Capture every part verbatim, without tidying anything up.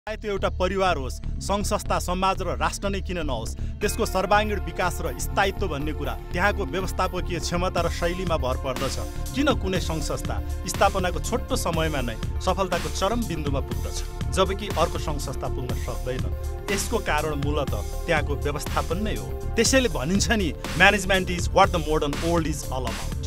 त्यो एउटा परिवार होस्, सङ्घ संस्था, समाज र राष्ट्र नै किन नहोस्, त्यसको सर्वाङ्गीण विकास र स्थायित्व भन्ने कुरा त्यहाँको व्यवस्थापकीय क्षमता र शैलीमा भर पर्दछ। किन कुनै सङ्घ संस्था स्थापनाको छोटो समयमा नै सफलताको चरम बिन्दुमा पुग्दछ, जबकि अर्को सङ्घ संस्था पुग्न सक्दैन? यसको कारण मूलतः त्यहाँको व्यवस्थापन नै हो। त्यसैले भनिन्छ नि, management is what the modern old is all about.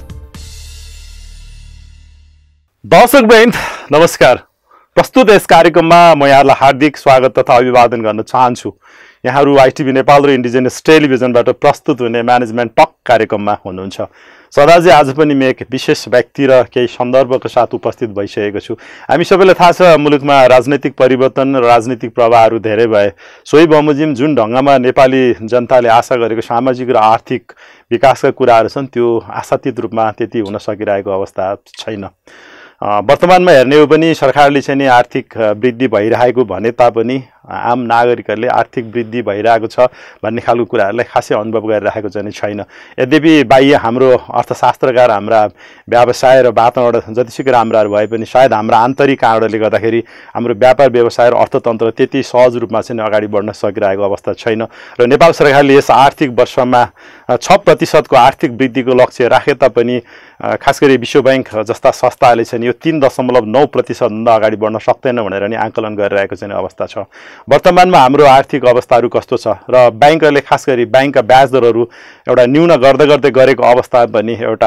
दर्शकवृन्द नमस्कार। प्रस्तुत यस कार्यक्रममा म यहाँलाई हार्दिक स्वागत तथा अभिवादन गर्न चाहन्छु। यहाँहरू आइटिभी नेपाल र इन्डिजिनियस टेलिभिजनबाट प्रस्तुत हुने म्यानेजमेन्ट टक कार्यक्रममा हुनुहुन्छ। सदाजी आज पनि म एक विशेष व्यक्ति र केही सन्दर्भको साथ उपस्थित भइसकेको छु। हामी सबैलाई थाहा छ, मुलुकमा राजनैतिक परिवर्तन र राजनीतिक प्रवाहहरू धेरै भए। सोही बमोजिम जुन ढङ्गमा नेपाली जनताले आशा गरेको सामाजिक र आर्थिक विकासका कुराहरू छन्, त्यो आशातीत रूपमा त्यति हुन सकिरहेको अवस्था छैन। वर्तमानमा हेर्ने हो पनि सरकारले चाहिँ नि आर्थिक वृद्धि भइरहेको भने तापनि आम नागरिकहरूले आर्थिक वृद्धि भइरहेको छ भन्ने खालको कुराहरूलाई खासै अनुभव गरिरहेको चाहिँ छैन। यद्यपि बाह्य हाम्रो अर्थशास्त्रकार, हाम्रा व्यवसाय र वातावरण जतिसुकै राम्राहरू भए पनि सायद हाम्रा आन्तरिक कारणले गर्दाखेरि हाम्रो व्यापार व्यवसाय र अर्थतन्त्र त्यति सहज रूपमा चाहिँ अगाडि बढ्न सकिरहेको अवस्था छैन। र नेपाल सरकारले यस आर्थिक वर्षमा छ प्रतिशतको आर्थिक वृद्धिको लक्ष्य राखे तापनि खास गरी विश्व ब्याङ्क जस्ता संस्थाहरूले चाहिँ यो तीन दशमलव नौ प्रतिशतभन्दा अगाडि बढ्न सक्दैन भनेर नि आकलन गरिरहेको चाहिँ अवस्था छ। वर्तमानमा हाम्रो आर्थिक अवस्थाहरू कस्तो छ र ब्याङ्कहरूले खास गरी ब्याङ्कका ब्याज दरहरू एउटा न्यून गर्दै गर्दै गरेको अवस्था पनि एउटा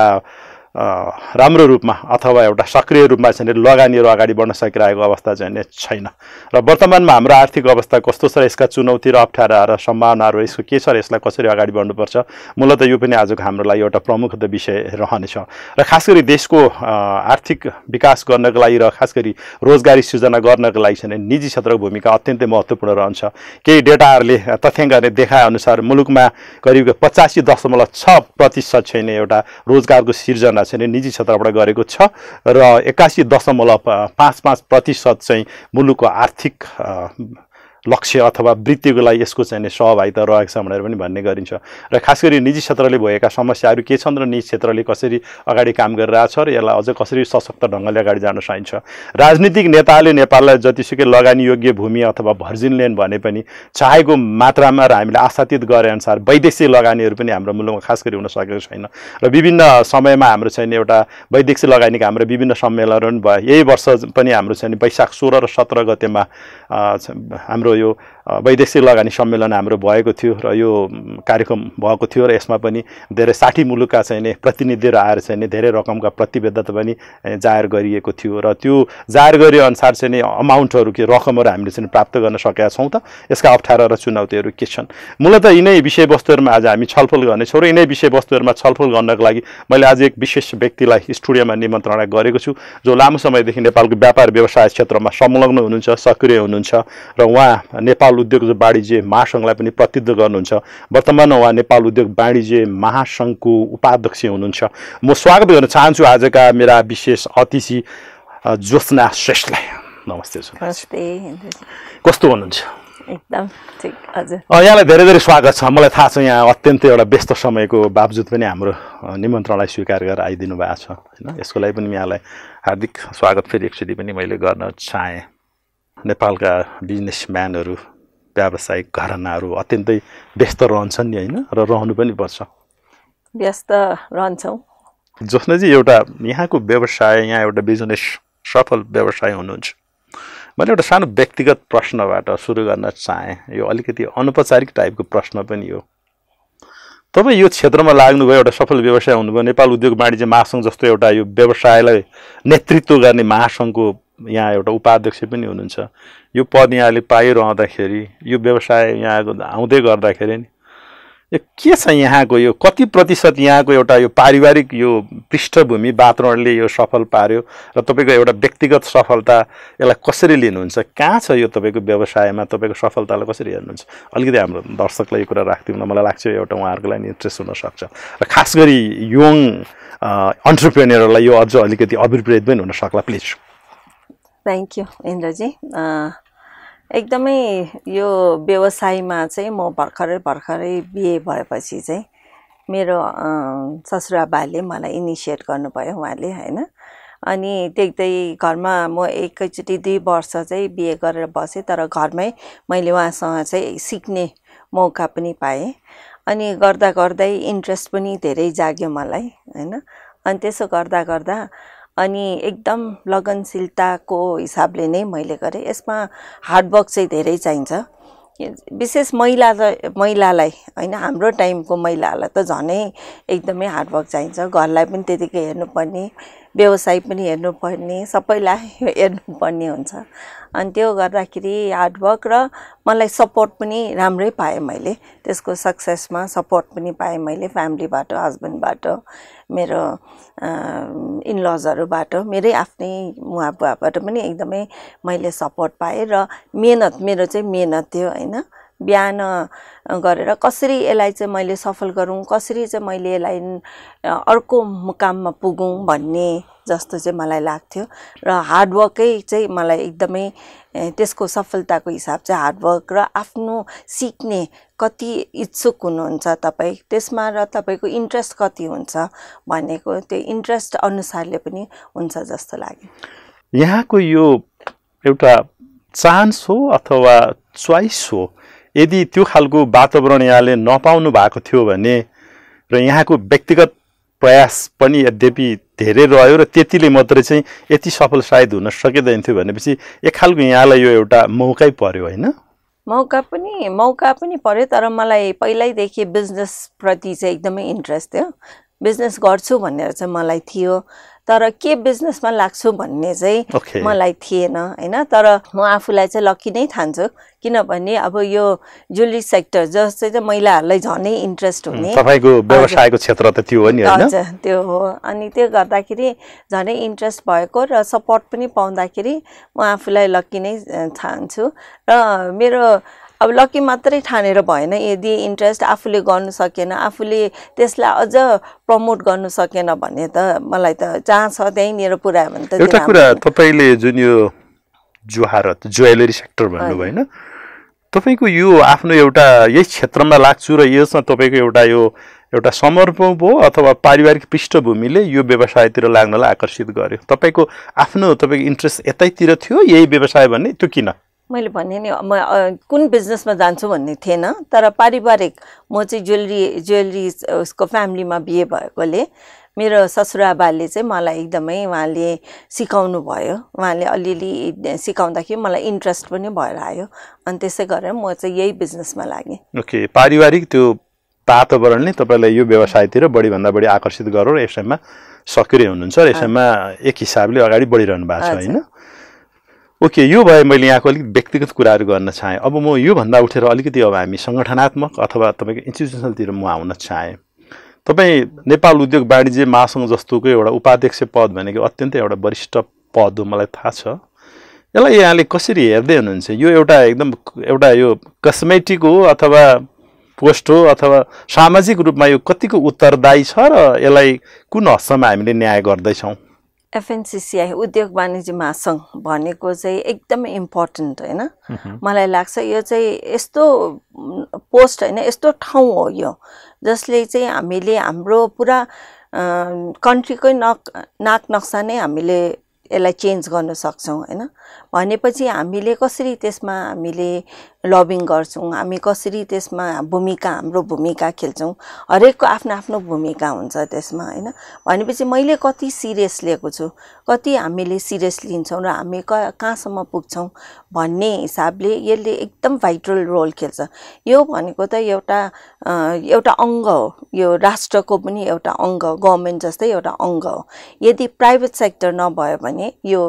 राम्रो रूपमा अथवा एउटा सक्रिय रूपमा चाहिँ लगानीहरू अगाडि बढ्न सकिरहेको अवस्था चाहिँ छैन। र वर्तमानमा हाम्रो आर्थिक अवस्था कस्तो छ र यसका चुनौती र अप्ठ्यारा र सम्भावनाहरू यसको के छ र यसलाई कसरी अगाडि बढ्नुपर्छ, मूलतः यो पनि आजको हाम्रो लागि एउटा प्रमुख विषय रहनेछ। र खास गरी देशको आर्थिक विकास गर्नको लागि र खास गरी रोजगारी सृजना गर्नको लागि चाहिँ निजी क्षेत्रको भूमिका अत्यन्तै महत्त्वपूर्ण रहन्छ। केही डेटाहरूले तथ्याङ्कहरूले देखाए अनुसार मुलुकमा करिब पचासी दशमलव छ प्रतिशत चाहिँ एउटा रोजगारको सिर्जना चाहिँ निजी क्षेत्रबाट गरेको छ र एकासी दशमलव पाँच पाँच प्रतिशत चाहिँ मुलुकको आर्थिक लक्ष्य अथवा वृद्धिको लागि यसको चाहिँ सहभागिता रहेको छ भनेर पनि भन्ने गरिन्छ। र खास गरी निजी क्षेत्रले भएका समस्याहरू के छन् र निजी क्षेत्रले कसरी अगाडि काम गरिरहेछ र यसलाई अझ कसरी सशक्त ढङ्गले अगाडि जान सकिन्छ। राजनीतिक नेताले नेपाललाई जतिसुकै लगानी योग्य भूमि अथवा भर्जिन ल्यान्ड भने पनि चाहेको मात्रामा र हामीले आशातीत गरे अनुसार वैदेशिक लगानीहरू पनि हाम्रो मुलुकमा खास गरी हुन सकेको छैन। र विभिन्न समयमा हाम्रो चाहिँ एउटा वैदेशिक लगानीका हाम्रो विभिन्न सम्मेलनहरू भयो। यही वर्ष पनि हाम्रो चाहिँ वैशाख सोह्र र सत्र गतेमा हाम्रो यो वैदेशिक लगानी सम्मेलन हाम्रो भएको थियो र यो कार्यक्रम भएको थियो र यसमा पनि धेरै साठी मुलुकका चाहिँ प्रतिनिधिहरू आएर चाहिँ धेरै रकमका प्रतिबद्धता पनि जाहेर गरिएको थियो र त्यो जाहेर गरे अनुसार चाहिँ अमाउन्टहरू के रकमहरू हामीले चाहिँ प्राप्त गर्न सकेका छौँ। त यसका अप्ठ्यारा र चुनौतीहरू के छन्, मूलतः यिनै विषयवस्तुहरूमा आज हामी छलफल गर्नेछौँ। र यिनै विषयवस्तुहरूमा छलफल गर्नको लागि मैले आज एक विशेष व्यक्तिलाई स्टुडियोमा निमन्त्रणा गरेको छु, जो लामो समयदेखि नेपालको व्यापार व्यवसाय क्षेत्रमा संलग्न हुनुहुन्छ, सक्रिय हुनुहुन्छ र उहाँ नेपाल उद्योग वाणिज्य महासङ्घलाई पनि प्रतिनिधित्व गर्नुहुन्छ। वर्तमानमा उहाँ नेपाल उद्योग वाणिज्य महासङ्घको उपाध्यक्ष हुनुहुन्छ। म स्वागत गर्न चाहन्छु आजका मेरा विशेष अतिथि ज्योत्सना श्रेष्ठलाई। नमस्ते। नमस्ते। कस्तो हुनुहुन्छ? एकदम ठिक। हजुर, यहाँलाई धेरै धेरै स्वागत छ। मलाई थाहा छ यहाँ अत्यन्तै एउटा व्यस्त समयको बावजुद पनि हाम्रो निमन्त्रणलाई स्वीकार गरेर आइदिनु भएको छ होइन। यसको लागि पनि यहाँलाई हार्दिक स्वागत फेरि एकचोटि पनि मैले गर्न चाहेँ। नेपालका बिजनेसम्यानहरू, व्यावसायिक घरानाहरू अत्यन्तै व्यस्त रहन्छन् नि होइन, र रहनु पनि पर्छ। व्यस्त रहन्छौँ। ज्योत्सनाजी, एउटा यहाँको व्यवसाय, यहाँ एउटा बिजनेस सफल व्यवसाय हुनुहुन्छ। मैले एउटा सानो व्यक्तिगत प्रश्नबाट सुरु गर्न चाहेँ। यो अलिकति अनौपचारिक टाइपको प्रश्न पनि हो। तपाईँ यो क्षेत्रमा लाग्नुभयो, एउटा सफल व्यवसाय हुनुभयो, नेपाल उद्योग वाणिज्य महासङ्घ जस्तो एउटा यो व्यवसायलाई नेतृत्व गर्ने महासङ्घको यहाँ एउटा उपाध्यक्ष पनि हुनुहुन्छ। यो पद यहाँले पाइरहँदाखेरि, यो व्यवसाय यहाँको आउँदै गर्दाखेरि नि यो के छ यहाँको, यो कति प्रतिशत यहाँको एउटा यो पारिवारिक यो पृष्ठभूमि वातावरणले यो सफल पार्यो र तपाईँको एउटा व्यक्तिगत सफलता यसलाई कसरी लिनुहुन्छ? कहाँ छ यो तपाईँको व्यवसायमा तपाईँको सफलतालाई कसरी हेर्नुहुन्छ? अलिकति हाम्रो दर्शकलाई यो कुरा राखिदिउँ न। मलाई लाग्छ एउटा उहाँहरूको लागि इन्ट्रेस्ट हुनसक्छ र खास गरी यङ अन्टरप्रेन्योरलाई यो अझ अलिकति अभिप्रेत पनि हुन सक्ला। प्लिज। Thank you Indraji. एकदमै यो व्यवसायमा चाहिँ म भर्खरै भर्खरै बिए भएपछि चाहिँ मेरो ससुराबाले मलाई इनिसिएट गर्नुभयो उहाँले होइन। अनि देख्दै घरमा म एकैचोटि दुई वर्ष चाहिँ बिहे गरेर बसेँ, तर घरमै मैले उहाँसँग चाहिँ सिक्ने मौका पनि पाएँ। अनि गर्दा गर्दै इन्ट्रेस्ट पनि धेरै जाग्यो मलाई हैन। अनि त्यसो गर्दा गर्दा अनि एकदम लगनशीलताको हिसाबले नै मैले गरेँ। यसमा हार्डवर्क चाहिँ धेरै चाहिन्छ, विशेष महिला महिलालाई हैन, हाम्रो टाइमको महिलालाई त झनै एकदमै हार्डवर्क चाहिन्छ। घरलाई पनि त्यतिकै हेर्नुपर्ने, व्यवसाय पनि हेर्नुपर्ने, सबैलाई हेर्नुपर्ने हुन्छ। अनि त्यो गर्दाखेरि हार्डवर्क र मलाई सपोर्ट पनि राम्रै पाएँ मैले। त्यसको सक्सेसमा सपोर्ट पनि पाएँ मैले फ्यामिलीबाट, हस्बेन्डबाट, मेरो इनलजहरूबाट, मेरै आफ्नै मुवा बुवाबाट पनि एकदमै मैले सपोर्ट पाएँ। र मेहनत, मेरो चाहिँ मेहनत थियो हैन। बिहान गरेर कसरी यसलाई चाहिँ मैले सफल गरौँ, कसरी चाहिँ मैले यसलाई अर्को मुकाममा पुगौँ भन्ने जस्तो चाहिँ मलाई लाग्थ्यो। र हार्डवर्कै चाहिँ मलाई एकदमै त्यसको सफलताको हिसाब चाहिँ हार्डवर्क र आफ्नो सिक्ने कति इच्छुक हुनुहुन्छ तपाईँ, त्यसमा र तपाईँको इन्ट्रेस्ट कति हुन्छ भनेको त्यो इन्ट्रेस्ट अनुसारले पनि हुन्छ जस्तो लाग्यो। यहाँको यो एउटा चान्स हो अथवा चोइस हो? यदि त्यो खालको वातावरण यहाँले नपाउनु भएको थियो भने र यहाँको व्यक्तिगत प्रयास पनि यद्यपि धेरै रह्यो र त्यतिले मात्रै चाहिँ यति सफल सायद हुन सकिँदैन थियो भनेपछि एक खालको यहाँलाई यो एउटा मौकै पर्यो हैन? मौका पनि मौका पनि पर्यो, तर मलाई पहिल्यैदेखि बिजनेसप्रति चाहिँ एकदमै इन्ट्रेस्ट थियो। बिजनेस गर्छु भनेर चाहिँ मलाई थियो, तर के बिजनेसमा लाग्छु भन्ने चाहिँ okay. मलाई थिएन हैन। तर म आफूलाई चाहिँ लकी नै ठान्छु, किनभने अब यो ज्वेलरी सेक्टर जस्तै चाहिँ महिलाहरूलाई झनै इन्ट्रेस्ट हुने तपाईको व्यवसायको क्षेत्र त त्यो हो नि हैन? हजुर त्यो हो। अनि त्यो गर्दाखेरि झनै इन्ट्रेस्ट भएको र सपोर्ट पनि पाउँदाखेरि म आफूलाई लकी नै ठान्छु। र मेरो अब लकी मात्रै ठानेर भएन, यदि इन्ट्रेस्ट आफूले गर्नु सकेन, आफूले त्यसलाई अझ प्रमोट गर्नु सकेन भने त मलाई त जहाँ छ त्यहीँनिर पुऱ्यायो भने त। एउटा कुरा तपाईले जुन यो जुहारत ज्वेलरी सेक्टर भन्नुभयो हैन, तपाईको यो आफ्नो एउटा यही क्षेत्रमा लाग्छु र यसमा तपाईको एउटा यो एउटा समर्पण हो अथवा पारिवारिक पृष्ठभूमिले यो व्यवसायतिर लाग्नलाई आकर्षित गर्यो? तपाईको आफ्नो तपाईको इन्ट्रेस्ट यतैतिर थियो यही व्यवसाय भन्ने, त्यो किन? मैले भने नि म कुन बिजनेसमा जान्छु भन्ने थिएन, तर पारिवारिक म चाहिँ ज्वेलरी ज्वेलरी उसको फ्यामिलीमा बिहे भएकोले मेरो ससुराबाले चाहिँ मलाई एकदमै उहाँले सिकाउनु भयो। उहाँले अलिअलि सिकाउँदाखेरि मलाई इन्ट्रेस्ट पनि भएर आयो, अनि त्यसै गरेर म चाहिँ यही बिजनेसमा लागेँ। ओके, पारिवारिक त्यो वातावरणले तपाईँलाई यो व्यवसायतिर बढीभन्दा बढी आकर्षित गरेर यसैमा सक्रिय हुनुहुन्छ र यसैमा एक हिसाबले अगाडि बढिरहनु भएको छ हैन? ओके, यो भए मैले यहाँको अलिक व्यक्तिगत कुराहरू गर्न चाहेँ। अब म योभन्दा उठेर अलिकति अब हामी सङ्गठनात्मक अथवा तपाईँको इन्स्टिट्युसनलतिर म आउन चाहेँ। तपाईँ नेपाल उद्योग वाणिज्य महासङ्घ जस्तोको एउटा उपाध्यक्ष पद भनेको अत्यन्तै एउटा वरिष्ठ पद हो, मलाई थाहा छ। यसलाई यहाँले कसरी हेर्दै हुनुहुन्छ? यो एउटा एकदम एउटा यो कस्मेटिक हो अथवा पोस्ट हो अथवा सामाजिक रूपमा यो कतिको उत्तरदायी छ र यसलाई कुन हदसम्म हामीले न्याय गर्दैछौँ? एफएनसिसिआई उद्योग वाणिज्य महासङ्घ भनेको चाहिँ एकदमै इम्पोर्टेन्ट हैन। मलाई लाग्छ यो चाहिँ यस्तो पोस्ट हैन, यस्तो ठाउँ हो यो जसले चाहिँ हामीले हाम्रो पुरा कन्ट्रीकै नक नाक नक्सा नै हामीले यसलाई चेन्ज गर्न सक्छौँ हैन। भनेपछि हामीले कसरी त्यसमा हामीले लबिङ गर्छौँ, हामी कसरी त्यसमा भूमिका हाम्रो भूमिका खेल्छौँ, हरेकको आफ्नो आफ्नो भूमिका हुन्छ त्यसमा हैन। भनेपछि मैले कति सिरियस लिएको छु, कति हामीले सिरियस लिन्छौँ र हामी क कहाँसम्म पुग्छौँ भन्ने हिसाबले यसले एकदम भाइटल रोल खेल्छ। यो भनेको त एउटा एउटा अङ्ग हो, यो राष्ट्रको पनि एउटा अङ्ग, गभर्मेन्ट जस्तै एउटा अङ्ग हो। यदि प्राइभेट सेक्टर नभयो भने यो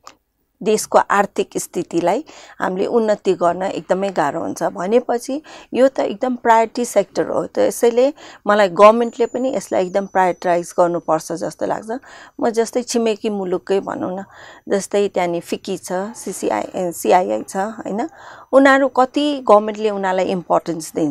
देशको आर्थिक स्थितिलाई हामीले उन्नति गर्न एकदमै गाह्रो हुन्छ। भनेपछि यो त एकदम प्रायोरिटी सेक्टर हो, त्यसैले मलाई गभर्मेन्टले पनि यसलाई एकदम प्रायोरिटाइज गर्नुपर्छ जस्तो लाग्छ। म जस्तै छिमेकी मुलुककै भनौँ न, जस्तै त्यहाँनिर फिकी छ, सिसिआई सिआइआई छ हैन, उनीहरू कति गभर्मेन्टले उनीहरूलाई इम्पोर्टेन्स दिन्छ,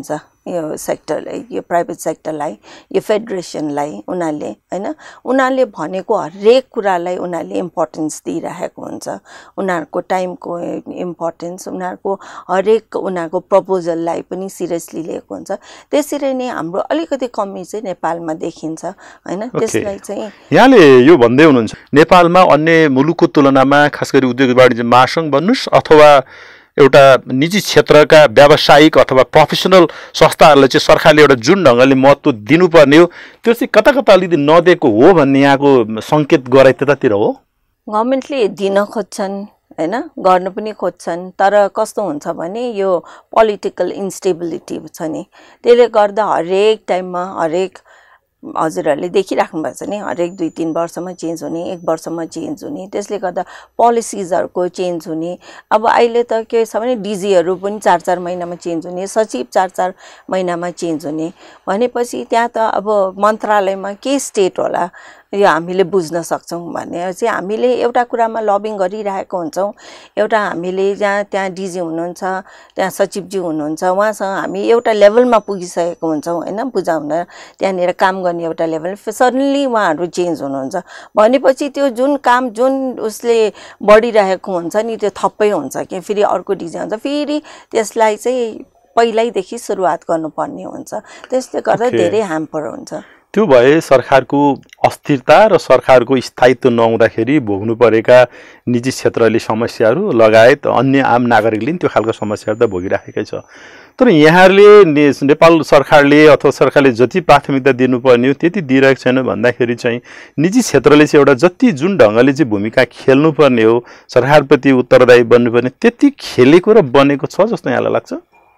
यो सेक्टरलाई, यो प्राइभेट सेक्टरलाई, यो फेडरेसनलाई उनीहरूले होइन उनीहरूले भनेको हरेक कुरालाई उनीहरूले इम्पोर्टेन्स दिइरहेको हुन्छ। उनीहरूको टाइमको इम्पोर्टेन्स, उनीहरूको हरेक उनीहरूको प्रपोजललाई पनि सिरियसली लिएको हुन्छ। त्यसरी नै हाम्रो अलिकति कमी चाहिँ नेपालमा देखिन्छ होइन। त्यसलाई चाहिँ यहाँले यो भन्दै हुनुहुन्छ नेपालमा अन्य मुलुकको तुलनामा खास गरी उद्योग वाणिज्य महासङ्घ भन्नुहोस् अथवा एउटा निजी क्षेत्रका व्यावसायिक अथवा प्रोफेसनल संस्थाहरूलाई चाहिँ सरकारले एउटा जुन ढङ्गले महत्त्व दिनुपर्ने हो त्यो चाहिँ कता कता अलिकति नदिएको हो भन्ने यहाँको सङ्केत गराइ त्यतातिर हो। गभर्मेन्टले दिन खोज्छन् होइन, गर्न पनि खोज्छन्, तर कस्तो हुन्छ भने यो पोलिटिकल इन्स्टेबिलिटी छ नि, त्यसले गर्दा हरेक टाइममा हरेक हजुरहरूले देखिराख्नु भएको छ नि, हरेक दुई तिन वर्षमा चेन्ज हुने, एक वर्षमा चेन्ज हुने, त्यसले गर्दा पोलिसिजहरूको चेन्ज हुने। अब अहिले त के छ भने डिजीहरू पनि चार चार महिनामा चेन्ज हुने, सचिव चार चार महिनामा चेन्ज हुने भनेपछि त्यहाँ त अब मन्त्रालयमा के स्टेट होला यो हामीले बुझ्न सक्छौँ भने चाहिँ हामीले एउटा कुरामा लबिङ गरिरहेको हुन्छौँ। एउटा हामीले जहाँ त्यहाँ डिजी हुनुहुन्छ, त्यहाँ सचिवज्यू हुनुहुन्छ, उहाँसँग हामी एउटा लेभलमा पुगिसकेको हुन्छौँ होइन, बुझाउन त्यहाँनिर काम गर्ने एउटा लेभल, सडनली उहाँहरू चेन्ज हुनुहुन्छ भनेपछि त्यो जुन काम जुन उसले बढिरहेको हुन्छ नि त्यो थप्पै हुन्छ कि फेरि अर्को डिजी हुन्छ, फेरि त्यसलाई चाहिँ पहिल्यैदेखि सुरुवात गर्नुपर्ने हुन्छ। त्यसले गर्दा धेरै ह्याम्पर हुन्छ। त्यो भए सरकारको अस्थिरता र सरकारको स्थायित्व नहुँदाखेरि भोग्नु परेका निजी क्षेत्रले समस्याहरू लगायत अन्य आम नागरिकले पनि त्यो खालको समस्याहरू त भोगिराखेकै छ। तर यहाँहरूले नेपाल सरकारले अथवा सरकारले जति प्राथमिकता दिनुपर्ने हो त्यति दिइरहेको छैन भन्दाखेरि चाहिँ निजी क्षेत्रले चाहिँ एउटा जति जुन ढङ्गले चाहिँ भूमिका खेल्नुपर्ने हो सरकारप्रति उत्तरदायी बन्नुपर्ने त्यति खेलेको र बनेको छ जस्तो यहाँलाई लाग्छ?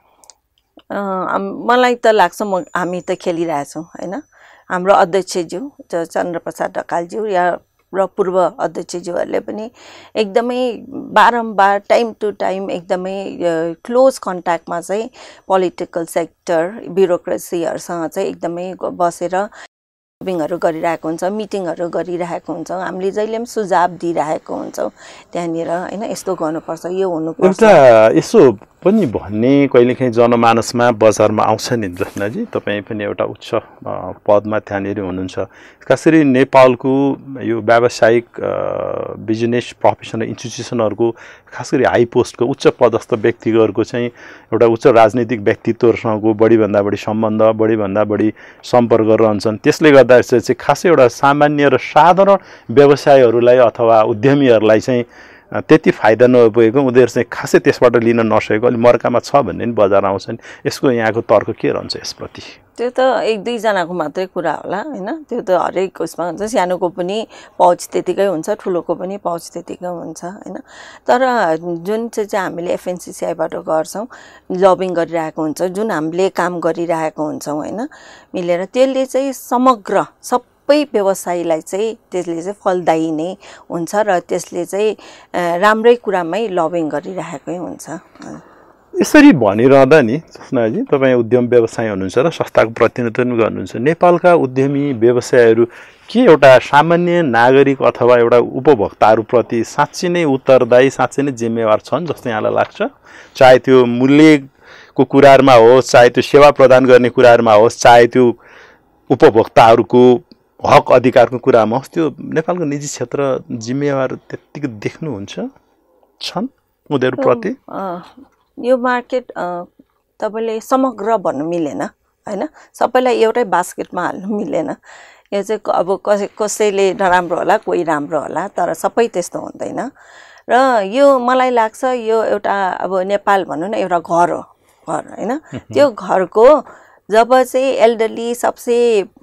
मलाई त लाग्छ म हामी त खेलिरहेछौँ होइन। हाम्रो अध्यक्षज्यू चन्द्रप्रसाद ढकालज्यू या र पूर्व अध्यक्षज्यूहरूले पनि एकदमै बारम्बार टाइम टु टाइम एकदमै क्लोज कन्ट्याक्टमा चाहिँ पोलिटिकल सेक्टर ब्युरोक्रेसीहरूसँग चाहिँ एकदमै बसेर मिटिङहरू गरिरहेको हुन्छ, मिटिङहरू गरिरहेको हुन्छ, हामीले जहिले पनि सुझाव दिइरहेको हुन्छौँ त्यहाँनिर होइन, यस्तो गर्नुपर्छ, यो हुनुपर्छ। एउटा यसो पनि भन्ने कहिलेकाहीँ जनमानसमा बजारमा आउँछ नि जसनाजी, तपाईँ पनि एउटा उच्च पदमा त्यहाँनिर हुनुहुन्छ, खास गरी नेपालको यो व्यावसायिक बिजनेस प्रोफेसनल इन्स्टिट्युसनहरूको खास गरी हाई पोस्टको उच्च पदस्थ व्यक्तिहरूको चाहिँ एउटा उच्च राजनीतिक व्यक्तित्वहरूसँगको बढीभन्दा बढी सम्बन्ध बढीभन्दा बढी सम्पर्क रहन्छन्। त्यसले गर्दा चाहिँ खासै एउटा सामान्य र साधारण व्यवसायहरूलाई अथवा उद्यमीहरूलाई चाहिँ त्यति फाइदा नपुगेको उनीहरू चाहिँ खासै त्यसबाट लिन नसकेको अलिक मर्कामा छ भन्ने पनि बजार आउँछन्। यसको यहाँको तर्क के रहन्छ यसप्रति? त्यो त एक दुईजनाको मात्रै कुरा होला होइन, त्यो त हरेक उसमा हुन्छ, सानोको पनि पहुँच त्यतिकै हुन्छ, ठुलोको पनि पहुँच त्यतिकै हुन्छ होइन। तर जुन चाहिँ चाहिँ हामीले एफएनसिसिआईबाट गर्छौँ, लबिङ गरिरहेको हुन्छ, जुन हामीले काम गरिरहेको हुन्छौँ होइन मिलेर, त्यसले चाहिँ समग्र सब सबै व्यवसायलाई चाहिँ त्यसले चाहिँ फलदायी नै हुन्छ र त्यसले चाहिँ राम्रै कुरामै लबिङ गरिरहेकै हुन्छ। यसरी भनिरहँदा नि जसनाजी तपाईँ उद्यम व्यवसाय हुनुहुन्छ र संस्थाको प्रतिनिधित्व पनि गर्नुहुन्छ, नेपालका उद्यमी व्यवसायहरू के एउटा सामान्य नागरिक अथवा एउटा उपभोक्ताहरूप्रति साँच्चै नै उत्तरदायी साँच्चै नै जिम्मेवार छन् जस्तो यहाँलाई लाग्छ? चाहे त्यो मूल्यको कुराहरूमा होस्, चाहे त्यो सेवा प्रदान गर्ने कुराहरूमा होस्, चाहे त्यो उपभोक्ताहरूको हक अधिकारको कुरामा होस्, त्यो नेपालको निजी क्षेत्र जिम्मेवार त्यत्तिकै देख्नुहुन्छ छन् उनीहरूप्रति? यो मार्केट तपाईँले समग्र भन्नु मिलेन होइन, सबैलाई एउटै बास्केटमा हाल्नु मिलेन। यो चाहिँ अब कसै कसैले नराम्रो होला, कोही राम्रो होला, तर सबै त्यस्तो हुँदैन। र यो मलाई लाग्छ यो एउटा अब नेपाल भनौँ न एउटा घर हो, घर होइन, त्यो घरको जब चाहिँ एल्डरली सबसे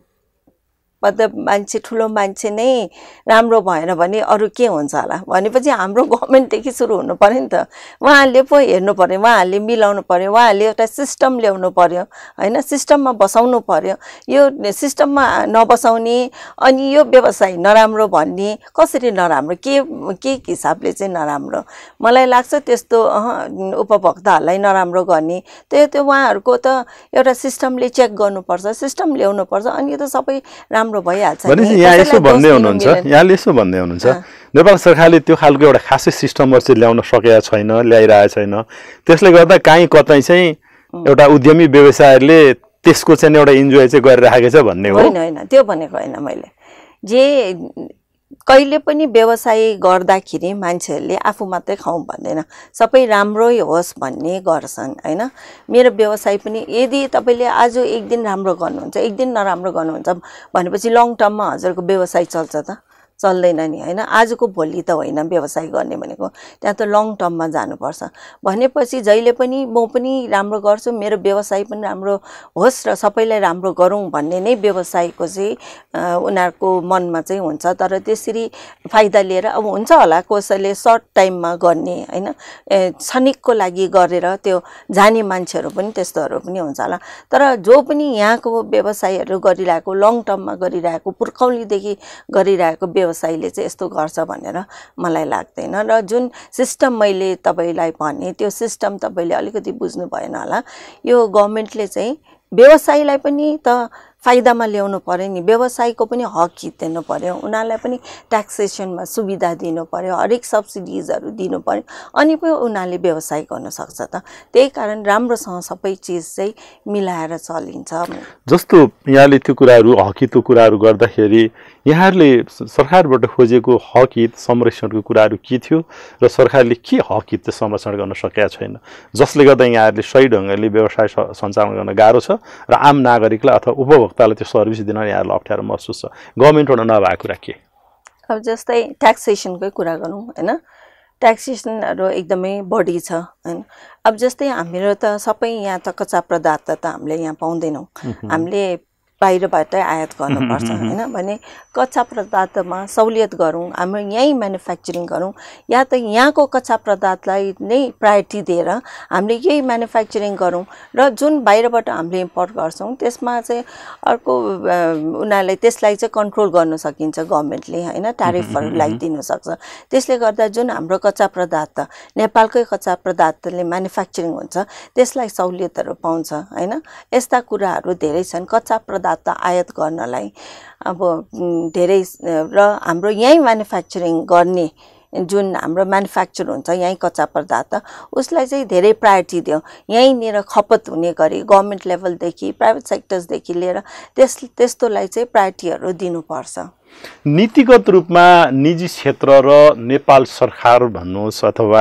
मतलब मान्छे ठुलो मान्छे नै राम्रो भएन भने अरू के हुन्छ होला भनेपछि हाम्रो गभर्मेन्टदेखि सुरु हुनु पर्यो नि त। उहाँहरूले पो हेर्नु पर्यो, उहाँहरूले मिलाउनु पर्यो, उहाँहरूले एउटा सिस्टम ल्याउनु पर्यो होइन, सिस्टममा बसाउनु पर्यो। यो सिस्टममा नबसाउने अनि यो व्यवसाय नराम्रो भन्ने कसरी नराम्रो, के के हिसाबले चाहिँ नराम्रो? मलाई लाग्छ त्यस्तो उपभोक्ताहरूलाई नराम्रो गर्ने त्यो त्यो उहाँहरूको त एउटा सिस्टमले चेक गर्नुपर्छ, सिस्टम ल्याउनुपर्छ, अनि यो त सबै राम्रो भइहाल्छ। यहाँ यसो भन्दै हुनुहुन्छ यहाँले यसो भन्दै हुनुहुन्छ नेपाल सरकारले त्यो खालको एउटा खासै सिस्टमहरू चाहिँ ल्याउन सकेका छैन, ल्याइरहेको छैन, त्यसले गर्दा काहीँ कतै चाहिँ एउटा उद्यमी व्यवसायले त्यसको चाहिँ एउटा इन्जोय चाहिँ गरिराखेको छ भन्ने हो? होइन होइन, त्यो भनेको होइन मैले। जे कहिले पनि व्यवसाय गर्दाखेरि मान्छेहरूले आफू मात्रै खाउँ भन्दैन, सबै राम्रै होस् भन्ने गर्छन् होइन। मेरो व्यवसाय पनि यदि तपाईँले आज एक दिन राम्रो गर्नुहुन्छ, एक दिन नराम्रो गर्नुहुन्छ भनेपछि लङ टर्ममा हजुरको व्यवसाय चल्छ त? चल्दैन नि होइन। आजको भोलि त होइन व्यवसाय गर्ने भनेको, त्यहाँ त लङ टर्ममा जानुपर्छ। भनेपछि जहिले पनि म पनि राम्रो गर्छु, मेरो व्यवसाय पनि राम्रो होस् र सबैलाई राम्रो गरौँ भन्ने नै व्यवसायको चाहिँ उनीहरूको मनमा चाहिँ हुन्छ। तर त्यसरी फाइदा लिएर अब हुन्छ होला कसैले सर्ट टाइममा गर्ने होइन, क्षणिकको लागि गरेर त्यो जाने मान्छेहरू पनि त्यस्तोहरू पनि हुन्छ होला। तर जो पनि यहाँको व्यवसायहरू गरिरहेको, लङ टर्ममा गरिरहेको, पुर्खौलीदेखि गरिरहेको व्यवसायले चाहिँ यस्तो गर्छ भनेर मलाई लाग्दैन। र जुन सिस्टम मैले तपाईँलाई भने त्यो सिस्टम तपाईँले अलिकति बुझ्नु भएन होला। यो गभर्मेन्टले चाहिँ व्यवसायलाई पनि त फाइदामा ल्याउनु पर्यो नि, व्यवसायको पनि हक दिनु पर्यो, उनीहरूलाई पनि ट्याक्सेसनमा सुविधा दिनु पर्यो, हरेक सब्सिडिजहरू दिनु पर्यो, अनि पो उनीहरूले व्यवसाय गर्न सक्छ त। त्यही कारण राम्रोसँग सबै चिज चाहिँ मिलाएर चलिन्छ। जस्तो यहाँले त्यो कुराहरू हकितको कुराहरू गर्दाखेरि यहाँहरूले सरकारबाट खोजेको हक हित संरक्षणको कुराहरू के थियो र सरकारले के हक हित संरक्षण गर्न सकेका छैन, जसले गर्दा यहाँहरूले सही ढङ्गले व्यवसाय सञ्चालन गर्न गाह्रो छ र आम नागरिकलाई अथवा उपभोक्तालाई त्यो सर्भिस दिन यहाँहरूलाई अप्ठ्यारो महसुस छ? गभर्मेन्टबाट नभएको कुरा के? अब जस्तै ट्याक्सेसनकै कुरा गरौँ होइन, ट्याक्सेसनहरू एकदमै बढी छ होइन। अब जस्तै हाम्रो त सबै यहाँ त कच्चा पदार्थ त हामीले यहाँ पाउँदैनौँ, हामीले बाहिरबाटै आयात गर्नुपर्छ होइन। भने कच्चा पदार्थमा सहुलियत गरौँ, हाम्रो यहीँ म्यानुफ्याक्चरिङ गरौँ, या त यहाँको कच्चा पदार्थलाई नै प्रायोरिटी दिएर हामीले यही म्यानुफ्याक्चरिङ गरौँ र जुन बाहिरबाट हामीले इम्पोर्ट गर्छौँ त्यसमा चाहिँ अर्को उनीहरूलाई त्यसलाई चाहिँ कन्ट्रोल गर्न सकिन्छ गभर्मेन्टले होइन, ट्यारिफहरू लगाइदिनु सक्छ। त्यसले गर्दा जुन हाम्रो कच्चा पदार्थ नेपालकै कच्चा पदार्थले म्यानुफ्याक्चरिङ हुन्छ त्यसलाई सहुलियतहरू पाउँछ होइन। यस्ता कुराहरू धेरै छन् कच्चा पदार्थ आयात गर्नलाई। अब धेरै र हाम्रो यहीँ म्यानुफ्याक्चरिङ गर्ने जुन हाम्रो म्यानुफ्याक्चर हुन्छ यहीँ कच्चा पदार्थ उसलाई चाहिँ धेरै प्रायोरिटी दियो, यहीँनिर खपत हुने गरी गभर्मेन्ट लेभलदेखि प्राइभेट सेक्टर्सदेखि लिएर त्यस त्यस्तोलाई चाहिँ प्रायोरिटीहरू दिनुपर्छ। नीतिगत रूपमा निजी क्षेत्र र नेपाल सरकार भन्नुहोस् अथवा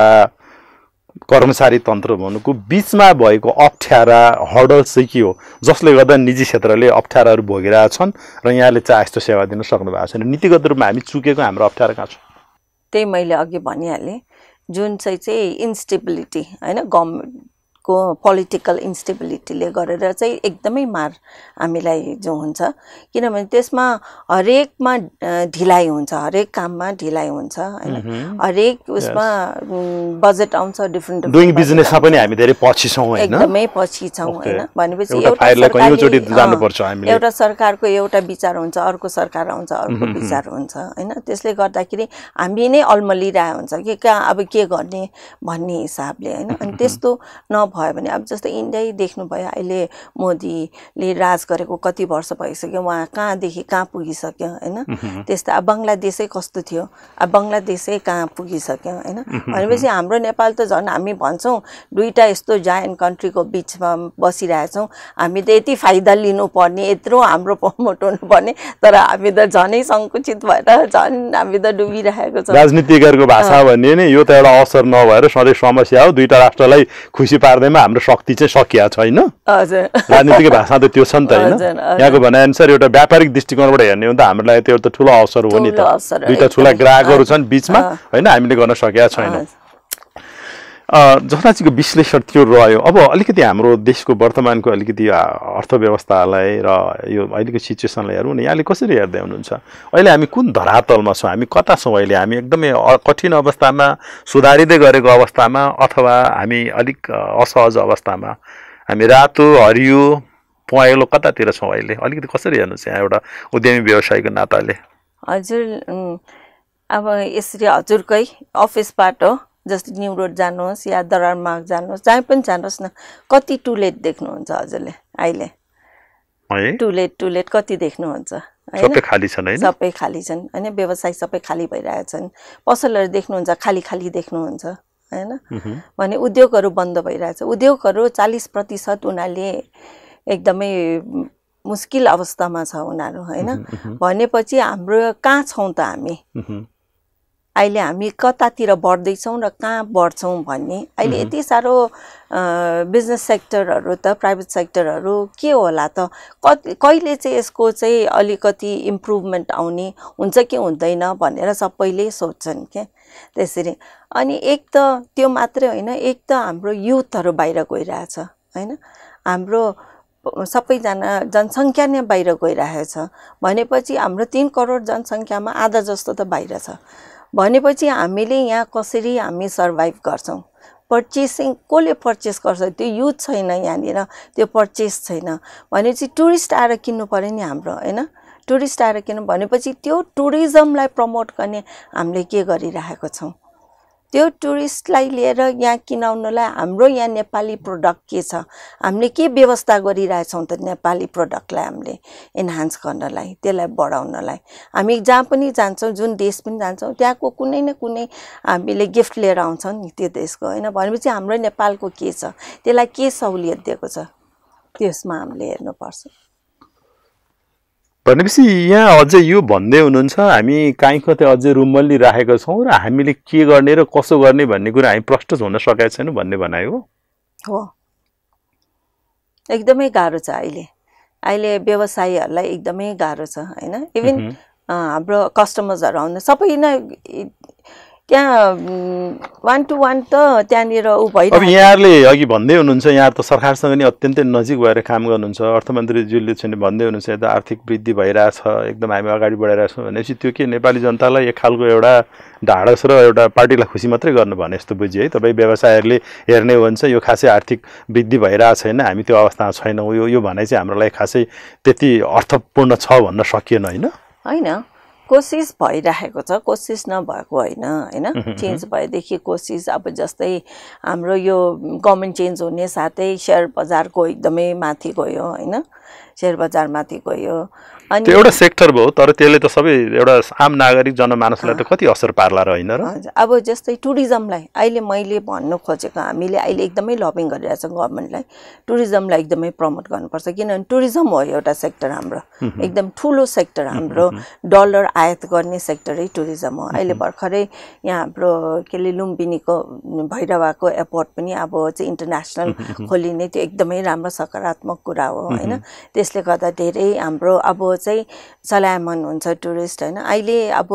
कर्मचारी तन्त्र भन्नुको बिचमा भएको अप्ठ्यारा हर्डल चाहिँ के हो जसले गर्दा निजी क्षेत्रले अप्ठ्याराहरू भोगिरहेका छन् र यहाँले चाहिँ यस्तो सेवा दिन सक्नु भएको छैन? नीतिगत रूपमा हामी चुकेको हाम्रो अप्ठ्यारा कहाँ छ? त्यही मैले अघि भनिहालेँ, जुन चाहिँ चाहिँ इन्स्टेबिलिटी होइन, गभर्मेन्टको पोलिटिकल इन्स्टेबिलिटीले गरेर चाहिँ एकदमै मार हामीलाई जो हुन्छ, किनभने त्यसमा हरेकमा ढिलाइ हुन्छ, हरेक काममा ढिलाइ हुन्छ होइन। हरेक उसमा बजेट आउँछ डिफ्रेन्ट डुइङ बिजनेसमा पनि हामी धेरै पछि छौँ होइन, एकदमै पछि छौँ होइन। भनेपछि एउटा सरकारको एउटा विचार हुन्छ, अर्को सरकार आउँछ अर्को विचार हुन्छ होइन। त्यसले गर्दाखेरि हामी नै अल्मलिरहेको हुन्छ कि कहाँ अब के गर्ने भन्ने हिसाबले होइन। अनि त्यस्तो नभयो भने अब जस्तो इन्डिया देख्नुभयो अहिले मोदीले राज गरेको कति वर्ष भइसक्यो, उहाँ कहाँदेखि कहाँ पुगिसक्यो होइन। त्यस्तो अब बङ्गलादेशै कस्तो थियो, अब बङ्गलादेशै कहाँ पुगिसक्यो होइन। भनेपछि हाम्रो नेपाल त झन् हामी भन्छौँ दुईवटा यस्तो जायन्ट कन्ट्रीको बिचमा बसिरहेछौँ, हामी त यति फाइदा लिनुपर्ने, यत्रो हाम्रो प्रमोट हुनुपर्ने, तर हामी त झनै सङ्कुचित भएर झन् हामी त डुबिरहेको छ। राजनीतिज्ञहरूको भाषा भन्ने नि यो त एउटा अवसर नभएर सधैँ समस्या हो, दुईवटा राष्ट्रलाई खुसी पार्दैमा हाम्रो शक्ति चाहिँ सकिया छैन। हजुर, राजनीतिक भाषा त त्यो छ नि त होइन। यहाँको भनाइअनुसार एउटा व्यापारिक दृष्टिकोणबाट हेर्ने हो भने त हाम्रो लागि त्यो एउटा ठुलो अवसर हो नि त, दुईवटा ठुला ग्राहकहरू छन् बिचमा होइन, हामीले गर्न सकेका छैनौँ। जसनाजीको विश्लेषण त्यो रह्यो। अब अलिकति हाम्रो देशको वर्तमानको अलिकति अर्थव्यवस्थालाई र यो अहिलेको सिचुएसनलाई हेरौँ न, यहाँले कसरी हेर्दै हुनुहुन्छ? अहिले हामी कुन धरातलमा छौँ, हामी कता छौँ अहिले? हामी एकदमै कठिन अवस्थामा, सुधारिँदै गरेको अवस्थामा, अथवा हामी अलिक असहज अवस्थामा, हामी रातो हरियो पहेँलो कतातिर छौँ अहिले? अलिकति कसरी हेर्नुहुन्छ यहाँ एउटा उद्यमी व्यवसायीको नाताले? हजुर, अब यसरी हजुरकै अफिसबाट जस्तै न्यु रोड जानुहोस् या दरबारमार्ग जानुहोस्, जहाँ पनि जानुहोस् न, कति टुलेट देख्नुहुन्छ हजुरले अहिले? टुलेट टुलेट कति देख्नुहुन्छ? सबै खाली छन् हैन? सबै खाली छन् हैन, व्यवसाय सबै खाली भइरहेका छन्। पसलहरू देख्नुहुन्छ खाली खाली देख्नुहुन्छ हैन भने उद्योगहरू बन्द भइरहेछ उद्योगहरू चालीस प्रतिशत उनीहरूले एकदमै मुस्किल अवस्थामा छ उनीहरू हैन भनेपछि हाम्रो कहाँ छौं त हामी अहिले हामी कतातिर बढ्दैछौँ र कहाँ बढ्छौँ भन्ने अहिले यति साह्रो बिजनेस सेक्टरहरू त प्राइभेट सेक्टरहरू के होला त कहिले चाहिँ यसको चाहिँ अलिकति इम्प्रुभमेन्ट आउने हुन्छ कि हुँदैन भनेर सबैले सोच्छन् के त्यसरी अनि एक त त्यो मात्रै होइन एक त हाम्रो युथहरू बाहिर गइरहेछ हैन हाम्रो सबैजना जनसङ्ख्या नै बाहिर गइरहेछ भनेपछि हाम्रो तीन करोड जनसङ्ख्यामा आधा जस्तो त बाहिर छ भनेपछि हामीले यहाँ कसरी हामी सर्भाइभ गर्छौं पर्चेसिङ कसले पर्चेस गर्छ त्यो युथ छैन यहाँनिर त्यो पर्चेस छैन भनेपछि टुरिस्ट आएर किन्नु पर्यो नि हाम्रो हैन टुरिस्ट आएर किन्नु भनेपछि त्यो टुरिज्मलाई प्रमोट गर्ने हामीले के गरिरहेको छौं त्यो टुरिस्टलाई लिएर यहाँ किनाउनलाई हाम्रो यहाँ नेपाली प्रोडक्ट के छ हामीले के व्यवस्था गरिरहेछौं त नेपाली प्रोडक्टलाई हामीले एन्हान्स गर्नलाई त्यसलाई बढाउनलाई हामी जहाँ पनि जान्छौं जुन देश पनि जान्छौं त्यहाँको कुनै न कुनै हामीले गिफ्ट लिएर आउँछौं नि त्यो देशको हैन भनेपछि हाम्रो नेपालको के छ त्यसलाई के सहुलियत दिएको छ त्यसमा हामीले हेर्नुपर्छ भनेपछि यहाँ अझै यो भन्दै हुनुहुन्छ हामी काहीँ कतै अझै रुमल्ली राखेका छौं र हामीले के गर्ने र कसो गर्ने भन्ने कुरा हामी प्रष्ट हुन सकेका छैनौं भन्ने भनाइ हो हो एकदमै गाह्रो छ अहिले अहिले व्यवसायीहरूलाई एकदमै गाह्रो छ हैन इभन हाम्रो कस्टमर्सहरू आउन सबै नै त्यहाँ वान टु वान त त्यहाँनिर उ भइरहेको अब यहाँहरूले अघि भन्दै हुनुहुन्छ यहाँ त सरकारसँग नि अत्यन्तै नजिक भएर काम गर्नुहुन्छ अर्थमन्त्रीज्यूले चाहिँ भन्दै हुनुहुन्छ यता आर्थिक वृद्धि भइरहेछ एकदम हामी अगाडि बढाइरहेछौँ भनेपछि त्यो के नेपाली जनतालाई एक खालको एउटा ढाडस र एउटा पार्टीलाई खुसी मात्रै गर्नु भने जस्तो बुझ्यो है तपाईँ व्यवसायहरूले हेर्ने हो भने चाहिँ यो खासै आर्थिक वृद्धि भइरहेको छैन हामी त्यो अवस्थामा छैनौँ यो यो भनाइ चाहिँ हाम्रो लागि खासै त्यति अर्थपूर्ण छ भन्न सकिएन होइन होइन कोसिस भइरहेको छ कोसिस नभएको होइन हैन चेन्ज भएदेखि कोसिस अब जस्तै हाम्रो यो गभर्नमेन्ट चेन्ज हुने साथै शेयर बजारको एकदमै माथि गयो हैन शेयर बजार माथि गयो अनि त्यो एउटा सेक्टर भयो तर त्यसले त सबै एउटा आम नागरिक जनमानसलाई त कति असर पार्ला र हैन र अब जस्तै टुरिज्मलाई अहिले मैले भन्नु खोजेको हामीले अहिले एकदमै लबिङ गरिरहेछौँ गभर्नमेन्टलाई टुरिज्मलाई एकदमै प्रमोट गर्नुपर्छ किनभने टुरिज्म हो एउटा सेक्टर हाम्रो एकदम ठुलो सेक्टर हाम्रो डलर आयात गर्ने सेक्टरै टुरिज्म हो अहिले भर्खरै यहाँ हाम्रो केले लुम्बिनीको भैरवाको एयरपोर्ट पनि अब चाहिँ इन्टरनेसनल खोलिने त्यो एकदमै राम्रो सकारात्मक कुरा हो हैन त्यसले गर्दा धेरै हाम्रो अब चाहिँ चलायमान हुन्छ टुरिस्ट हैन अहिले अब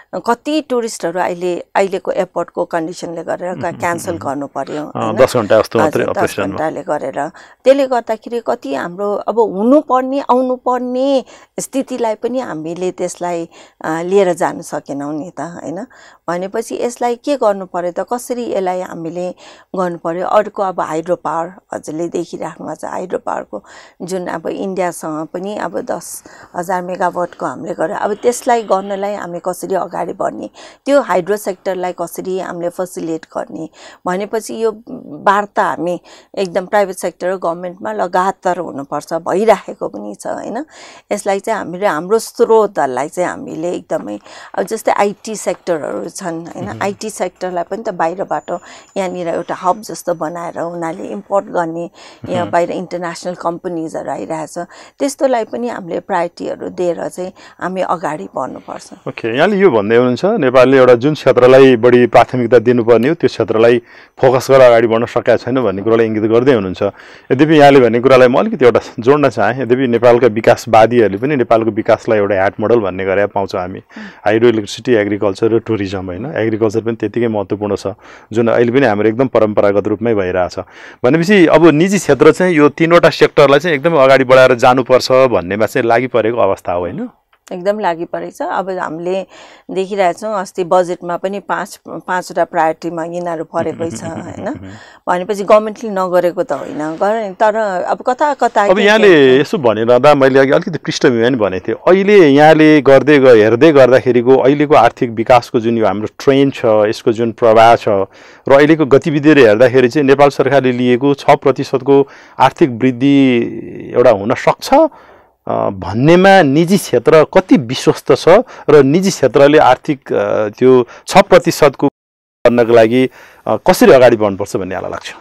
कति टुरिस्टहरू अहिले अहिलेको एयरपोर्टको कन्डिसनले गरेर क्यान्सल गर्नु पर्यो दस घण्टा जस्तो मात्रै अपरेसन घण्टाले गरेर त्यसले गर्दाखेरि कति हाम्रो अब हुनुपर्ने आउनुपर्ने स्थितिलाई पनि हामीले त्यसलाई लिएर जान सकेनौं नि त हैन भनेपछि यसलाई के गर्नु पर्यो त कसरी यसलाई हामीले गर्नु पर्यो अर्को अब हाइड्रो पावर हजुरले देखिराख्नु भएको छ हाइड्रो पावरको जुन अब इन्डियासँग पनि अब दस हजार मेगावाटको हामीले गरेर अब त्यसलाई गर्नलाई हामी कसरी अगाडि बढ्ने त्यो हाइड्रो सेक्टरलाई कसरी हामीले फेसिलिटेट गर्ने भनेपछि यो वार्ता हामी एकदम प्राइभेट सेक्टर र गभर्नमेन्टमा लगातार हुनुपर्छ भइराखेको पनि छ हैन यसलाई चाहिँ हामीले हाम्रो स्रोतहरूलाई चाहिँ हामीले एकदमै अब जस्तै आईटी सेक्टरहरू छन् हैन आईटी सेक्टरलाई पनि त बाहिरबाट यहाँनिर एउटा हब जस्तो बनाएर उनीहरूले इम्पोर्ट गर्ने यहाँ बाहिर इन्टरनेसनल कम्पनीजहरू आइरहेछ त्यस्तोलाई पनि हामीले प्रायोरिटीहरू दिएर चाहिँ हामी अगाडि बढ्नुपर्छ ओके यहाँले यो भन्दै हुनुहुन्छ नेपालले एउटा जुन क्षेत्रलाई बढी प्राथमिकता दिनुपर्ने हो त्यो क्षेत्रलाई फोकस गरेर अगाडि बढ्न सकेका छैन भन्ने कुरालाई इङ्गित गर्दै हुनुहुन्छ यद्यपि यहाँले भन्ने कुरालाई म अलिकति एउटा जोड्न चाहेँ यद्यपि नेपालका विकासवादीहरूले पनि नेपालको विकासलाई एउटा ह्याट मोडल भन्ने गरेर पाउँछौँ हामी हाइड्रो इलेक्ट्रिसिटी एग्रिकल्चर र टुरिज्म होइन एग्रिकल्चर पनि त्यतिकै महत्त्वपूर्ण छ जुन अहिले पनि हाम्रो एकदम परम्परागत रूपमै भइरहेछ भनेपछि अब निजी क्षेत्र चाहिँ यो तीनवटा सेक्टरलाई चाहिँ एकदमै अगाडि बढाएर जानुपर्छ भन्नेमा चाहिँ लागि परेको अवस्था हो होइन एकदम लागि परेको छ अब हामीले देखिरहेछौँ अस्ति बजेटमा पनि पाँच पाँचवटा प्रायोरिटीमा यिनीहरू परेकै छ हैन भनेपछि गभर्नमेन्टले नगरेको त होइन गरे तर अब कता कता अब यहाँले यसो भनिरहँदा मैले अघि अलिकति पृष्ठभूमि पनि भनेको थिएँ अहिले यहाँले गर्दै हेर्दै गर्दाखेरिको अहिलेको आर्थिक विकासको जुन यो हाम्रो ट्रेन्ड छ यसको जुन प्रवाह छ र अहिलेको गतिविधिहरू हेर्दाखेरि चाहिँ नेपाल सरकारले लिएको छ प्रतिशतको आर्थिक वृद्धि एउटा हुन सक्छ भन्नेमा निजी क्षेत्र कति विश्वस्त छ र निजी क्षेत्रले आर्थिक त्यो छ प्रतिशतको गर्नको लागि कसरी अगाडि बढ्नुपर्छ भन्ने यहाँलाई लाग्छ?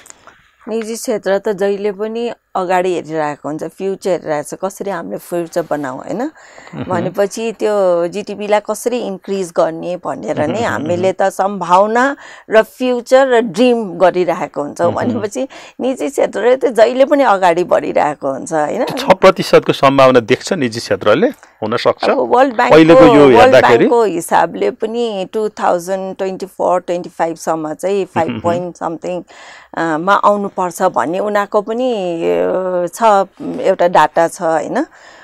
निजी क्षेत्र त जहिले पनि अगाडि हेरिरहेको हुन्छ, फ्युचर हेरिरहेको छ, कसरी हामीले फ्युचर बनाऊ होइन भनेपछि त्यो जिडिपीलाई कसरी इन्क्रिज गर्ने भनेर नै हामीले त सम्भावना र फ्युचर र ड्रिम गरिरहेको हुन्छौँ भनेपछि निजी क्षेत्रले त जहिले पनि अगाडि बढिरहेको हुन्छ होइन। छ प्रतिशतको सम्भावना देख्छ निजी क्षेत्रले हुन सक्छ वर्ल्ड अहिलेको यो हेर्दाखेरि? ब्याङ्कको हिसाबले पनि two thousand twenty four twenty फाइभसम्म चाहिँ फाइभ पोइन्ट समथिङ मा आउनुपर्छ भन्ने उनीहरूको पनि छ, एउटा डाटा छ होइन।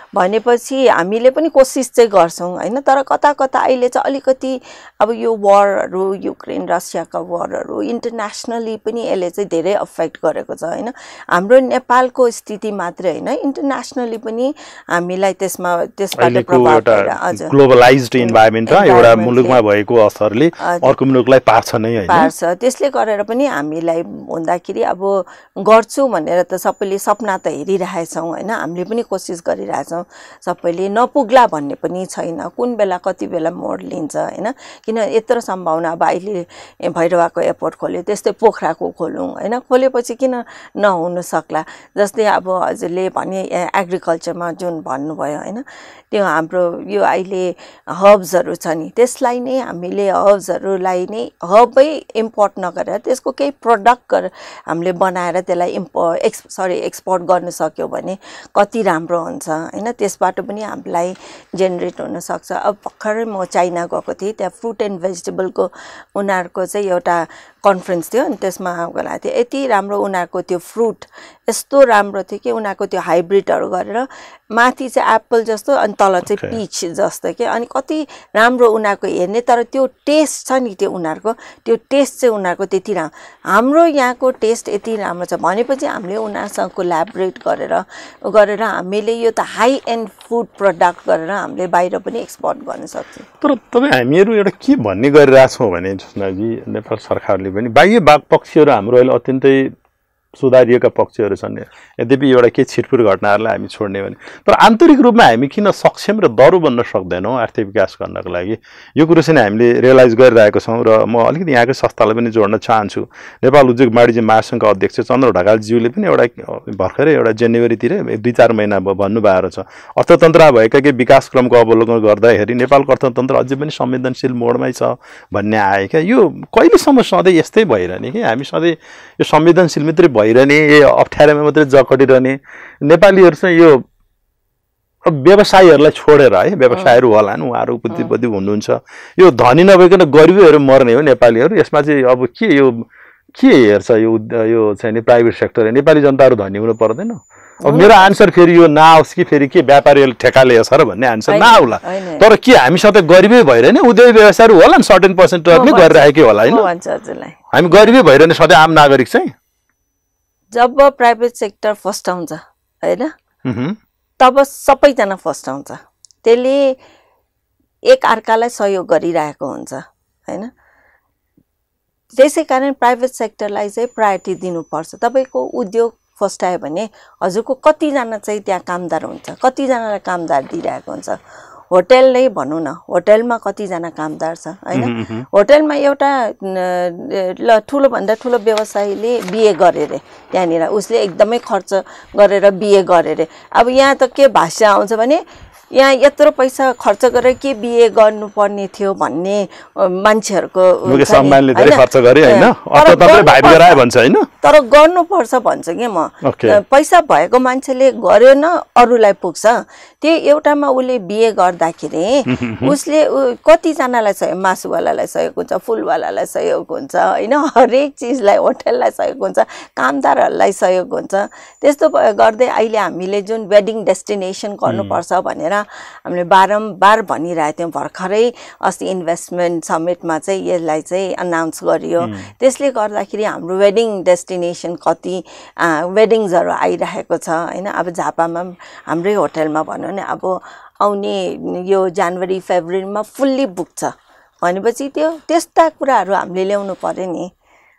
भनेपछि हामीले पनि कोसिस चाहिँ गर्छौँ होइन, तर कता कता अहिले चाहिँ अलिकति अब यो वारहरू युक्रेन रसियाका वारहरू इन्टरनेसनली पनि यसले चाहिँ धेरै अफेक्ट गरेको छ होइन। हाम्रो नेपालको स्थिति मात्रै होइन, इन्टरनेसनली पनि हामीलाई त्यसमा त्यसबाट प्रभाव परेर हजुर ग्लोबलाइज्ड इन्भाइरोमेन्ट एउटा मुलुकमा भएको असरले अर्को मुलुकलाई पार्छ नै होइन, पार्छ। त्यसले गरेर पनि हामीलाई हुँदाखेरि अब गर्छु भनेर त सबैले सपना त हेरिरहेछौँ होइन, हामीले पनि कोसिस गरिरहेछौँ, सबैले नपुग्ला भन्ने पनि छैन, कुन बेला कति बेला मोड लिन्छ होइन। किन यत्रो सम्भावना अब अहिले भैरवाको एयरपोर्ट खोल्यो, त्यस्तै पोखराको खोलौँ होइन, खोलेपछि किन नहुन सक्ला। जस्तै अब हजुरले भने एग्रिकल्चरमा जुन भन्नुभयो होइन, त्यो हाम्रो यो अहिले हर्ब्सहरू छ नि, त्यसलाई नै हामीले हर्ब्सहरूलाई नै हर्बै इम्पोर्ट नगरेर त्यसको केही प्रडक्ट गरेर हामीले बनाएर त्यसलाई इम्पो एक्स सरी एक्सपोर्ट गर्न सक्यो भने कति राम्रो हुन्छ होइन। त्यसबाट पनि हामीलाई जेनेरेट हुनसक्छ। अब भर्खरै म चाइना गएको थिएँ, त्यहाँ फ्रुट एन्ड भेजिटेबलको उनीहरूको चाहिँ एउटा कन्फरेन्स थियो अनि त्यसमा गएको थियो। यति राम्रो उनीहरूको त्यो फ्रुट यस्तो राम्रो थियो कि उनीहरूको त्यो हाइब्रिडहरू गरेर माथि चाहिँ एप्पल जस्तो अनि तल चाहिँ पिच जस्तो कि, अनि कति राम्रो उनीहरूको हेर्ने, तर त्यो टेस्ट छ नि त्यो उनीहरूको त्यो टेस्ट चाहिँ उनीहरूको त्यति राम्रो, हाम्रो यहाँको टेस्ट यति राम्रो छ भनेपछि हामीले उनीहरूसँग कोल्याबोरेट गरेर गरेर हामीले यो त हाई एन्ड फुड प्रडक्ट गरेर हामीले बाहिर पनि एक्सपोर्ट गर्न सक्छौँ। तर तपाईँ हामीहरू एउटा के भन्ने गरिरहेछौँ भने ज्योत्सनाजी, नेपाल सरकारले पनि बाह्य बाघ पक्षहरू हाम्रो अहिले अत्यन्तै सुधारिएका पक्षहरू छन्, यद्यपि एउटा के छिटफुट घटनाहरूलाई हामी छोड्ने भने, तर आन्तरिक रूपमा हामी किन सक्षम र दरो बन्न सक्दैनौँ आर्थिक विकास गर्नको लागि? यो कुरो चाहिँ हामीले रियलाइज गरिरहेको छौँ र म अलिकति यहाँकै संस्थालाई पनि जोड्न चाहन्छु। नेपाल उद्योग वाणिज्य महासङ्घका अध्यक्ष चन्द्र ढकालज्यूले पनि एउटा भर्खरै एउटा जनवरीतिर दुई चार महिना भन्नुभएको रहेछ, अर्थतन्त्र भएका केही विकास क्रमको अवलोकन गर्दाखेरि नेपालको अर्थतन्त्र अझै पनि संवेदनशील मोडमै छ भन्ने आयो क्या। यो कहिलेसम्म सधैँ यस्तै भइरहने कि हामी सधैँ यो संवेदनशील मात्रै भइरहने, यो अप्ठ्यारोमा मात्रै जकटिरहने? नेपालीहरू चाहिँ यो व्यवसायीहरूलाई छोडेर है, व्यवसायहरू होलान् उहाँहरू बुद्धिबुद्धि हुनुहुन्छ, यो धनी नभइकन गरिबीहरू मर्ने हो नेपालीहरू, यसमा चाहिँ अब के यो के हेर्छ यो यो चाहिँ नि प्राइभेट सेक्टर? नेपाली जनताहरू धनी हुनु पर्दैन? अब मेरो आन्सर फेरि यो नआओस् कि फेरि के व्यापारीहरूले ठेका लिएछ र भन्ने आन्सर नआउला, तर के हामी सधैँ गरिबै भइरहने? उद्योग व्यवसायहरू होलान् सर्टेन पर्सेन्ट पनि गरिरहेकै होला होइन, हामी गरिबै भइरहने सधैँ आम नागरिक चाहिँ? जब प्राइभेट सेक्टर फर्स्ट आउँछ होइन, तब सबैजना फर्स्ट आउँछ, त्यसले एक अर्कालाई सहयोग गरिरहेको हुन्छ होइन। त्यसै कारण प्राइभेट सेक्टरलाई चाहिँ प्रायोरिटी दिनुपर्छ। तपाईँको उद्योग फर्स्ट आयो भने हजुरको कतिजना चाहिँ त्यहाँ कामदार हुन्छ, कतिजनालाई कामदार दिइरहेको हुन्छ। होटेल नै भनौँ न, होटेलमा कतिजना कामदार छ होइन, होटेलमा एउटा ल ठुलोभन्दा ठुलो व्यवसायीले बिए गरे अरे, त्यहाँनिर उसले एकदमै खर्च गरेर बिए गरे अरे। अब यहाँ त के भाष्य आउँछ भने यहाँ यत्रो पैसा खर्च गरेर के बिए गर्नुपर्ने थियो भन्ने मान्छेहरूको तर गर्नुपर्छ भन्छ कि म। पैसा भएको मान्छेले गरेन अरूलाई पुग्छ, त्यो एउटामा उसले बिए गर्दाखेरि उसले कतिजनालाई सहयोग, मासुवालालाई सहयोग हुन्छ, फुलवालालाई सहयोग हुन्छ होइन, हरेक चिजलाई, होटेललाई सहयोग हुन्छ, कामदारहरूलाई सहयोग हुन्छ। त्यस्तो गर्दै अहिले हामीले जुन वेडिङ डेस्टिनेसन गर्नुपर्छ भनेर हामीले बारम्बार भनिरहेको थियौँ, भर्खरै अस्ति इन्भेस्टमेन्ट समिटमा चाहिँ यसलाई चाहिँ अनाउन्स गरियो। त्यसले गर्दाखेरि हाम्रो वेडिङ डेस्टिनेसन कति वेडिङ्सहरू आइरहेको छ होइन। अब झापामा हाम्रै होटेलमा भनौँ न, अब आउने यो जनवरी फेब्रुअरीमा फुल्ली बुक छ भनेपछि त्यो त्यस्ता कुराहरू हामीले ल्याउनु पर्यो नि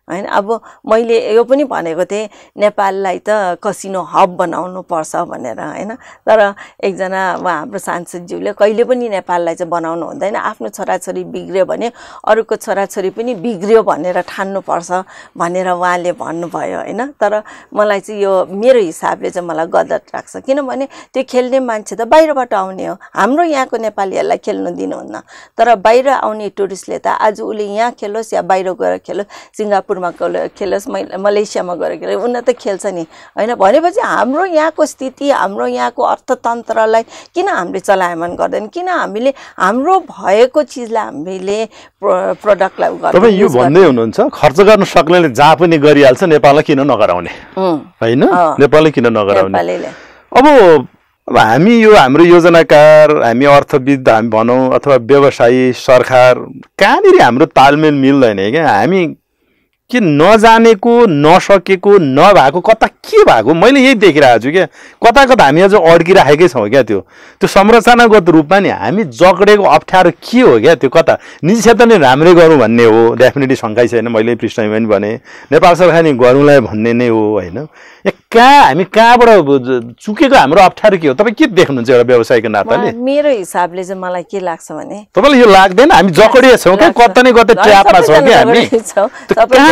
हैन। अब मैले यो पनि भनेको थिएँ नेपाललाई त कसिनो हब बनाउनु पर्छ भनेर हैन, तर एकजना उहाँ हाम्रो सांसदज्यूले कहिले पनि नेपाललाई चाहिँ बनाउनु हुँदैन, आफ्नो छोराछोरी बिग्रियो भने अरूको छोराछोरी पनि बिग्रियो भनेर ठान्नुपर्छ भनेर उहाँले भन्नुभयो हैन। तर मलाई चाहिँ यो मेरो हिसाबले चाहिँ मलाई गलत लाग्छ, किनभने त्यो खेल्ने मान्छे त बाहिरबाट आउने हो, हाम्रो यहाँको नेपालीहरूलाई खेल्नु दिनुहुन्न। तर बाहिर आउने टुरिस्टले त आज उसले यहाँ खेलोस् या बाहिर गएर खेलोस्, सिङ्गापुरमा खेलोस्, मलेसियामा गएर खेलोस्, उनीहरू त खेल्छ नि हैन। भनेपछि हाम्रो यहाँको स्थिति, हाम्रो यहाँको अर्थतन्त्रलाई किन हामीले चलायमान गर्दैन, किन हामीले हाम्रो भएको चिजलाई हामीले प्रडक्टलाई गर्दैन। तपाईँ यो भन्दै हुनुहुन्छ खर्च गर्न सक्नेले जहाँ पनि गरिहाल्छ, नेपाललाई किन नगराउने हैन, नेपालले किन नगराउने। अब अब हामी यो हाम्रो योजनाकार, हामी अर्थविद हामी भनौँ अथवा व्यवसायी, सरकार कहाँनिर हाम्रो तालमेल मिल्दैन क्या। हामी के नजानेको, नसकेको, नभएको, कता के भएको मैले यही देखिरहेको छु क्या। कता कता हामी अझ अड्किराखेकै छौँ क्या। त्यो त्यो संरचनागत रूपमा नि हामी जगडेको अप्ठ्यारो के हो क्या। त्यो कता निजी क्षेत्र नै राम्रै गरौँ भन्ने हो, डेफिनेटली शङ्कै छैन, मैले पृष्ठमा पनि भने नेपाल सरकार नि गरौँला भन्ने नै हो होइन। कहाँ हामी कहाँबाट चुकेको हाम्रो अप्ठ्यारो के हो, तपाईँ के देख्नुहुन्छ एउटा व्यवसायको नाताले? मेरो हिसाबले चाहिँ मलाई के लाग्छ भने तपाईँलाई यो लाग्दैन हामी जकडिया छौँ क्या, कता नै कतै ट्र्यापमा छौँ क्या हामी।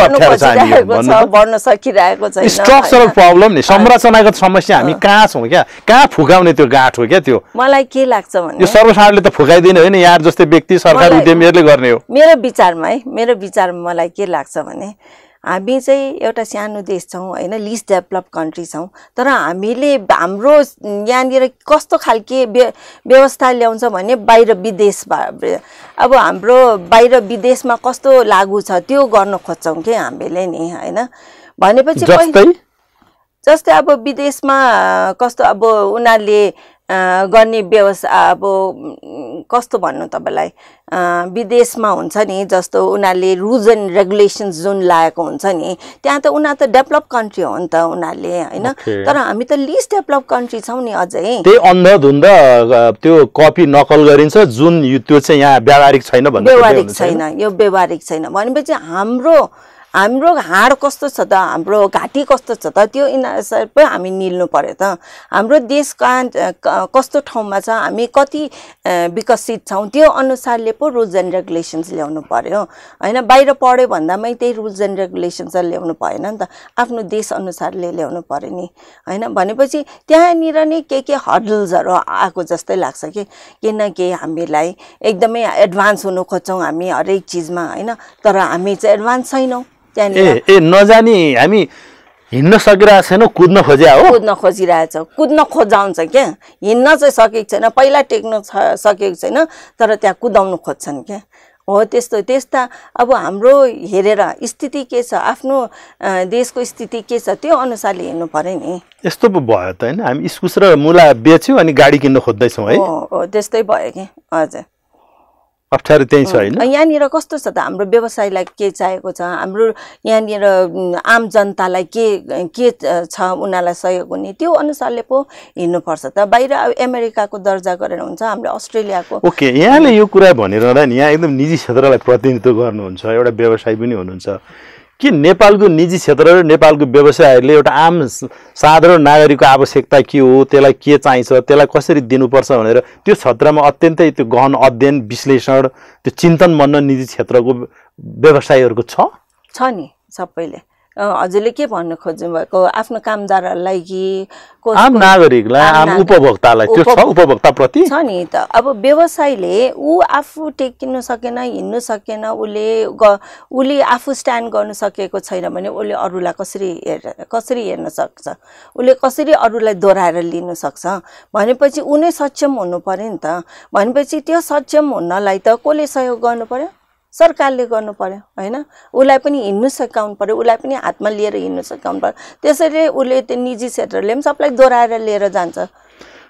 बढ्न सकिरहेको छैन, स्ट्रक्चरल प्रब्लम नि, संरचनागत समस्या हामी कहाँ छौँ क्या, कहाँ फुकाउने त्यो गाँठ हो क्या। त्यो मलाई के लाग्छ भने यो सर्वसाधारणले त फुकाइदिने होइन, यहाँ जस्तै व्यक्ति सरकार उद्यमीहरूले गर्ने हो। मेरो विचारमा है, मेरो विचारमा मलाई के लाग्छ भने हामी चाहिँ एउटा सानो देश छौँ होइन, लिस्ट डेभलप कन्ट्री छौँ, तर हामीले हाम्रो यहाँनिर कस्तो खालके व्यवस्था ल्याउँछ भने बाहिर विदेशबाट अब हाम्रो बाहिर विदेशमा कस्तो लागु छ त्यो गर्न खोज्छौँ कि हामीले नि होइन। भनेपछि जस्तै अब विदेशमा कस्तो अब उनीहरूले गर्ने व्यवस्था अब कस्तो भन्नु तपाईँलाई, विदेशमा हुन्छ नि जस्तो उनीहरूले रुल्स एन्ड रेगुलेसन्स जुन लागेको हुन्छ नि, त्यहाँ त उनीहरू त डेभलप कन्ट्री हो नि त उनीहरूले होइन। तर हामी त लिस्ट डेभलप कन्ट्री छौँ नि अझै। त्यही अन्धधुन्ध त्यो कपी नकल गरिन्छ जुन त्यो चाहिँ यहाँ व्यावहारिक छैन भन्ने, व्यावहारिक छैन, यो व्यावहारिक छैन। भनेपछि हाम्रो हाम्रो हाड कस्तो छ त, हाम्रो घाँटी कस्तो छ त, त्यो यिनीहरू सबै हामी निल्नु पर्यो त। हाम्रो देश कहाँ कस्तो ठाउँमा छ, हामी कति विकसित छौँ, त्यो अनुसारले पो रुल्स एन्ड रेगुलेसन्स ल्याउनु पर्यो होइन। बाहिर पढ्यो भन्दामै त्यही रुल्स एन्ड रेगुलेसन्सहरू ल्याउनु भएन नि त, आफ्नो देश अनुसारले ल्याउनु पर्यो नि होइन। भनेपछि त्यहाँनिर नै के के हर्डल्सहरू आएको जस्तै लाग्छ कि, किनकि हामीलाई एकदमै एडभान्स हुनु खोज्छौँ हामी हरेक चिजमा होइन, तर हामी चाहिँ एडभान्स छैनौँ। ए ए नजानी हामी हिँड्न सकिरहेको छैनौँ, कुद्न खोजिया हो, कुद्न खोजिरहेछौँ, कुद्न खोजाउँछ क्या। हिँड्न चाहिँ सकेको छैन, पहिला टेक्न सकेको छैन, तर त्यहाँ कुदाउनु खोज्छन् क्या। हो त्यस्तो त्यस्ता अब हाम्रो हेरेर स्थिति के छ, आफ्नो देशको स्थिति के छ त्यो अनुसारले हिँड्नु पर्यो नि। यस्तो पो भयो त होइन, हामी इस्कुस र मुला बेच्यौँ अनि गाडी किन्न खोज्दैछौँ है। हो त्यस्तै भयो कि, हजुर अप्ठ्यारो त्यही छ होइन। यहाँनिर कस्तो छ त, हाम्रो व्यवसायलाई के चाहिएको छ, हाम्रो यहाँनिर आम जनतालाई के के छ उनीहरूलाई सहयोग हुने, त्यो अनुसारले पो हिँड्नुपर्छ त। बाहिर अमेरिकाको दर्जा गरेर हुन्छ, हाम्रो अस्ट्रेलियाको। ओके, यहाँले यो कुरा भनिरहँदा नि यहाँ एकदम निजी क्षेत्रलाई प्रतिनिधित्व गर्नुहुन्छ, एउटा व्यवसायी पनि हुनुहुन्छ कि नेपालको निजी क्षेत्र र नेपालको व्यवसायहरूले एउटा आम साधारण नागरिकको आवश्यकता के हो, त्यसलाई के चाहिन्छ, त्यसलाई कसरी दिनुपर्छ भनेर त्यो क्षेत्रमा अत्यन्तै त्यो गहन अध्ययन विश्लेषण त्यो चिन्तन मन निजी क्षेत्रको व्यवसायीहरूको छ छ नि सबैले। हजुरले के भन्नु खोज्नु भएको, आफ्नो कामदारहरूलाई कि आम नागरिकलाई, आम उपभोक्तालाई त्यो छ, उपभोक्ताप्रति छ नि त। अब व्यवसायीले ऊ आफू टेकिनु सकेन, हिँड्नु सकेन, उसले उसले आफू स्ट्यान्ड गर्नु सकेको छैन भने उसले अरूलाई कसरी हेर कसरी हेर्न सक्छ, उसले कसरी अरूलाई दोहोऱ्याएर लिन सक्छ। भनेपछि ऊ नै सक्षम हुनु पर्यो नि त। भनेपछि त्यो सक्षम हुनलाई त कसले सहयोग गर्नु पर्यो, सरकारले गर्नु पर्यो होइन। उसलाई पनि हिँड्नु सकाउनु पर्यो, उसलाई पनि हातमा लिएर हिँड्नु सकाउनु पर्यो। त्यसैले उसले त्यो निजी क्षेत्रले पनि सबलाई दोहोऱ्याएर लिएर जान्छ।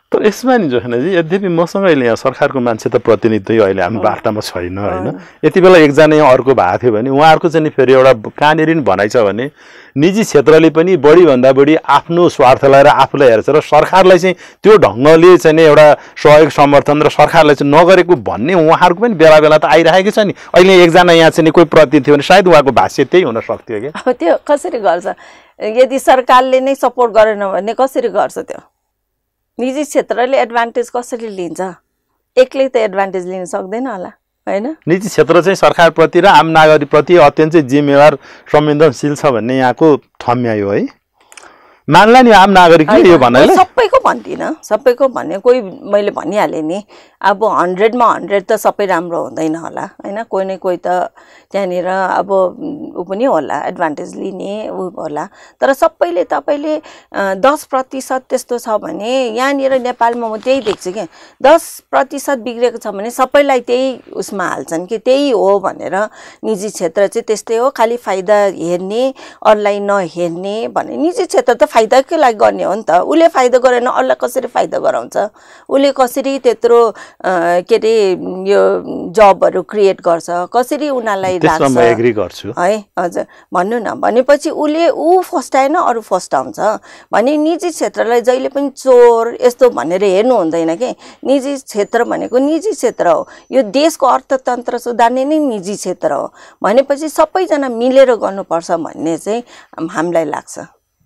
तर यसमा नि जोखनाजी यद्यपि मसँग अहिले यहाँ सरकारको मान्छे त प्रतिनिधि अहिले हाम्रो वार्तामा छैन होइन। यति बेला एकजना यहाँ अर्को भएको थियो भने उहाँहरूको चाहिँ फेरि एउटा कहाँनिर नि भनाइ छ भने निजी क्षेत्रले पनि बढीभन्दा बढी आफ्नो स्वार्थलाई र आफूलाई हेर्छ र सरकारलाई चाहिँ त्यो ढङ्गले चाहिँ एउटा सहयोग समर्थन र सरकारलाई चाहिँ नगरेको भन्ने उहाँहरूको पनि बेला बेला त आइरहेको छ नि। अहिले एकजना यहाँ चाहिँ कोही प्रतिनिधि थियो भने सायद उहाँको भाष्य त्यही हुन सक्थ्यो कि अब त्यो कसरी गर्छ? यदि सरकारले नै सपोर्ट गरेन भने कसरी गर्छ? त्यो निजी क्षेत्रले एडभान्टेज कसरी लिन्छ? एक्लै त एडभान्टेज लिन सक्दैन होला हैन। निजी क्षेत्र चाहिँ सरकारप्रति र आम नागरिकप्रति अत्यन्तै जिम्मेवार संवेदनशील छ भन्ने यहाँको ठम्यायो है। मान्ला नि आम नागरिकले यो भन्नाले सबैको भन्दिनँ, सबैको भन्ने कोही मैले भनिहालेँ नि। अब हन्ड्रेडमा हन्ड्रेड त सबै राम्रो हुँदैन होला होइन। कोही न कोही त त्यहाँनिर अब ऊ पनि होला, एडभान्टेज लिने ऊ होला। तर सबैले तपाईँले दस प्रतिशत त्यस्तो छ भने यहाँनिर नेपालमा म त्यही देख्छु कि दस प्रतिशत बिग्रेको छ भने सबैलाई त्यही उसमा हाल्छन् कि त्यही हो भनेर। निजी क्षेत्र चाहिँ त्यस्तै हो, खालि फाइदा हेर्ने अरूलाई नहेर्ने भन्ने। निजी क्षेत्र त फाइदाकै लागि गर्ने हो नि त। उसले फाइदा गरेन अरूलाई कसरी फाइदा गराउँछ? उसले कसरी त्यत्रो के अरे यो जबहरू क्रिएट गर्छ, कसरी उनीहरूलाई लाग्छ है? हजुर भन्नु न। भनेपछि उसले ऊ फस्टाएन अरू फस्टाउँछ भने निजी क्षेत्रलाई जहिले पनि चोर यस्तो भनेर हेर्नु हुँदैन कि। निजी क्षेत्र भनेको निजी क्षेत्र हो, यो देशको अर्थतन्त्र सुधार्ने नै निजी क्षेत्र हो भनेपछि सबैजना मिलेर गर्नुपर्छ भन्ने चाहिँ हामीलाई लाग्छ।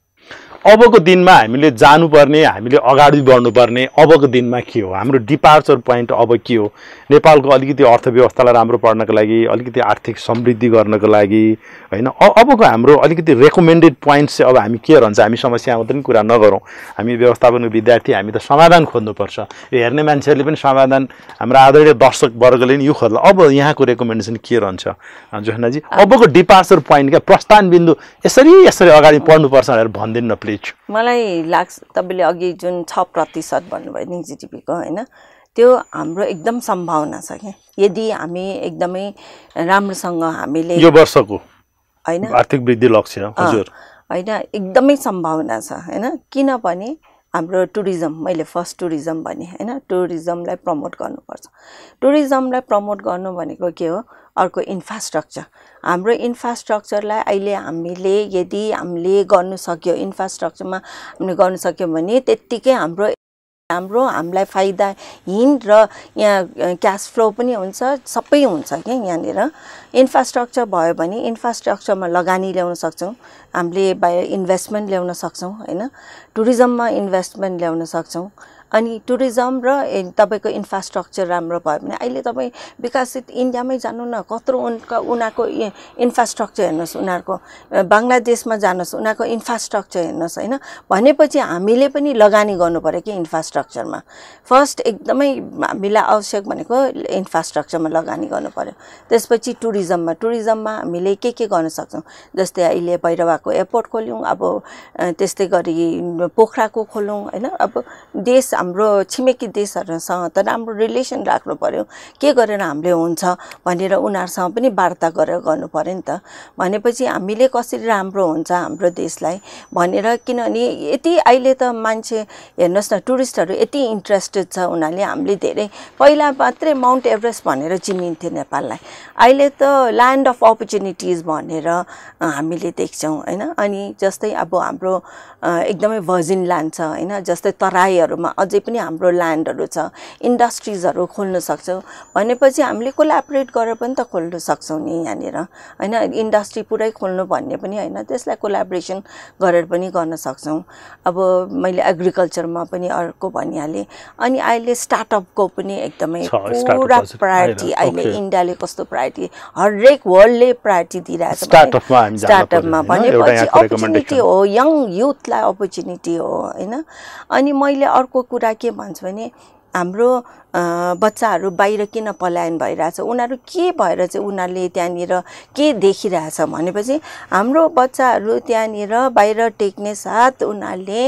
अबको दिनमा हामीले जानुपर्ने, हामीले अगाडि बढ्नुपर्ने अबको दिनमा के हो? हाम्रो डिपार्चर पोइन्ट अब के हो? नेपालको अलिकति अर्थव्यवस्थालाई राम्रो पार्नको लागि, अलिकति आर्थिक समृद्धि गर्नको लागि होइन, अबको हाम्रो अलिकति रेकमेन्डेड पोइन्ट्स चाहिँ अब हामी के रहन्छ? हामी समस्यामा पनि कुरा नगरौँ, हामी व्यवस्थापनको विद्यार्थी, हामी त समाधान खोज्नुपर्छ। यो हेर्ने मान्छेहरूले पनि समाधान, हाम्रो आदरणीय दर्शक वर्गले पनि यो खोज्ला। अब यहाँको रेकमेन्डेसन के रहन्छ जोहनाजी? अबको डिपार्चर पोइन्ट क्या, प्रस्थान बिन्दु यसरी यसरी अगाडि बढ्नुपर्छ भनेर भनिदिनु न प्लिज। मलाई लाग्छ तपाईँले अघि जुन छ प्रतिशत भन्नुभयो निजी टिभीको होइन, त्यो हाम्रो एकदम सम्भावना छ कि यदि हामी एकदमै राम्रोसँग हामीले यो वर्षको होइन आर्थिक वृद्धि लक्ष्य हजुर होइन एकदमै सम्भावना छ होइन। किनभने हाम्रो टुरिज्म, मैले फर्स्ट टुरिज्म भने होइन, टुरिज्मलाई प्रमोट गर्नुपर्छ। टुरिज्मलाई प्रमोट गर्नु भनेको के हो? अर्को इन्फ्रास्ट्रक्चर। हाम्रो इन्फ्रास्ट्रक्चरलाई अहिले हामीले यदि हामीले गर्नु सक्यो, इन्फ्रास्ट्रक्चरमा हामीले गर्नु सक्यो भने त्यत्तिकै हाम्रो हाम्रो हामीलाई फाइदाहीन र यहाँ क्यास फ्लो पनि हुन्छ, सबै हुन्छ क्या। यहाँनिर इन्फ्रास्ट्रक्चर भयो भने इन्फ्रास्ट्रक्चरमा लगानी ल्याउन सक्छौँ, हामीले बाहिर इन्भेस्टमेन्ट ल्याउन सक्छौँ होइन, टुरिज्ममा इन्भेस्टमेन्ट ल्याउन सक्छौँ। अनि टुरिज्म र तपाईँको इन्फ्रास्ट्रक्चर राम्रो भयो भने अहिले तपाईँ विकसित इन्डियामै जानु न, कत्रो उनका उनीहरूको इन्फ्रास्ट्रक्चर हेर्नुहोस्, उनीहरूको बङ्गलादेशमा जानुहोस्, उनीहरूको इन्फ्रास्ट्रक्चर हेर्नुहोस् होइन। भनेपछि हामीले पनि लगानी गर्नु पऱ्यो कि इन्फ्रास्ट्रक्चरमा। फर्स्ट एकदमै हामीलाई आवश्यक भनेको इन्फ्रास्ट्रक्चरमा लगानी गर्नु पऱ्यो। त्यसपछि टुरिज्ममा टुरिज्ममा हामीले के के गर्न सक्छौँ? जस्तै अहिले भैरवाको एयरपोर्ट खोल्यौँ, अब त्यस्तै गरी पोखराको खोलौँ होइन। अब देश हाम्रो छिमेकी देशहरूसँग त राम्रो रिलेसन राख्नु पर्यो, के गरेर हामीले हुन्छ भनेर उनीहरूसँग पनि वार्ता गरेर गर्नु पर्यो नि त। भनेपछि हामीले कसरी राम्रो हुन्छ हाम्रो देशलाई भनेर, किनभने यति अहिले त मान्छे हेर्नुहोस् न, टुरिस्टहरू यति इन्ट्रेस्टेड छ उनीहरूले। हामीले धेरै पहिला मात्रै माउन्ट एभरेस्ट भनेर चिनिन्थ्यो नेपाललाई, अहिले त ल्यान्ड अफ अपर्च्युनिटिज भनेर हामीले देख्छौँ होइन। अनि जस्तै अब हाम्रो एकदमै भर्जिन ल्यान्ड छ होइन, जस्तै तराईहरूमा अझै पनि हाम्रो ल्यान्डहरू छ, इन्डस्ट्रिजहरू खोल्न सक्छौँ भनेपछि हामीले कोलाबरेट गरेर पनि त खोल्न सक्छौँ नि यहाँनिर होइन। इन्डस्ट्री पुरै खोल्नु भन्ने पनि होइन, त्यसलाई कोलाबरेसन गरेर पनि गर्न सक्छौँ। अब मैले एग्रिकल्चरमा पनि अर्को भनिहालेँ। अनि अहिले स्टार्टअपको पनि एकदमै पुरा प्रायोरिटी, अहिले इन्डियाले कस्तो प्रायोरिटी, हरेक वर्ल्डले प्रायोरिटी दिइरहेको छ स्टार्टअपमा। भनेपछि अपर्च्युनिटी हो, यङ युथलाई अपर्च्युनिटी हो होइन। अनि मैले अर्को कुरा के भन्छु भने हाम्रो बच्चाहरू बाहिर किन पलायन भइरहेछ, उनीहरू के भएर चाहिँ उनीहरूले त्यहाँनिर के देखिरहेछ भनेपछि हाम्रो बच्चाहरू त्यहाँनिर बाहिर टेक्ने साथ उनीहरूले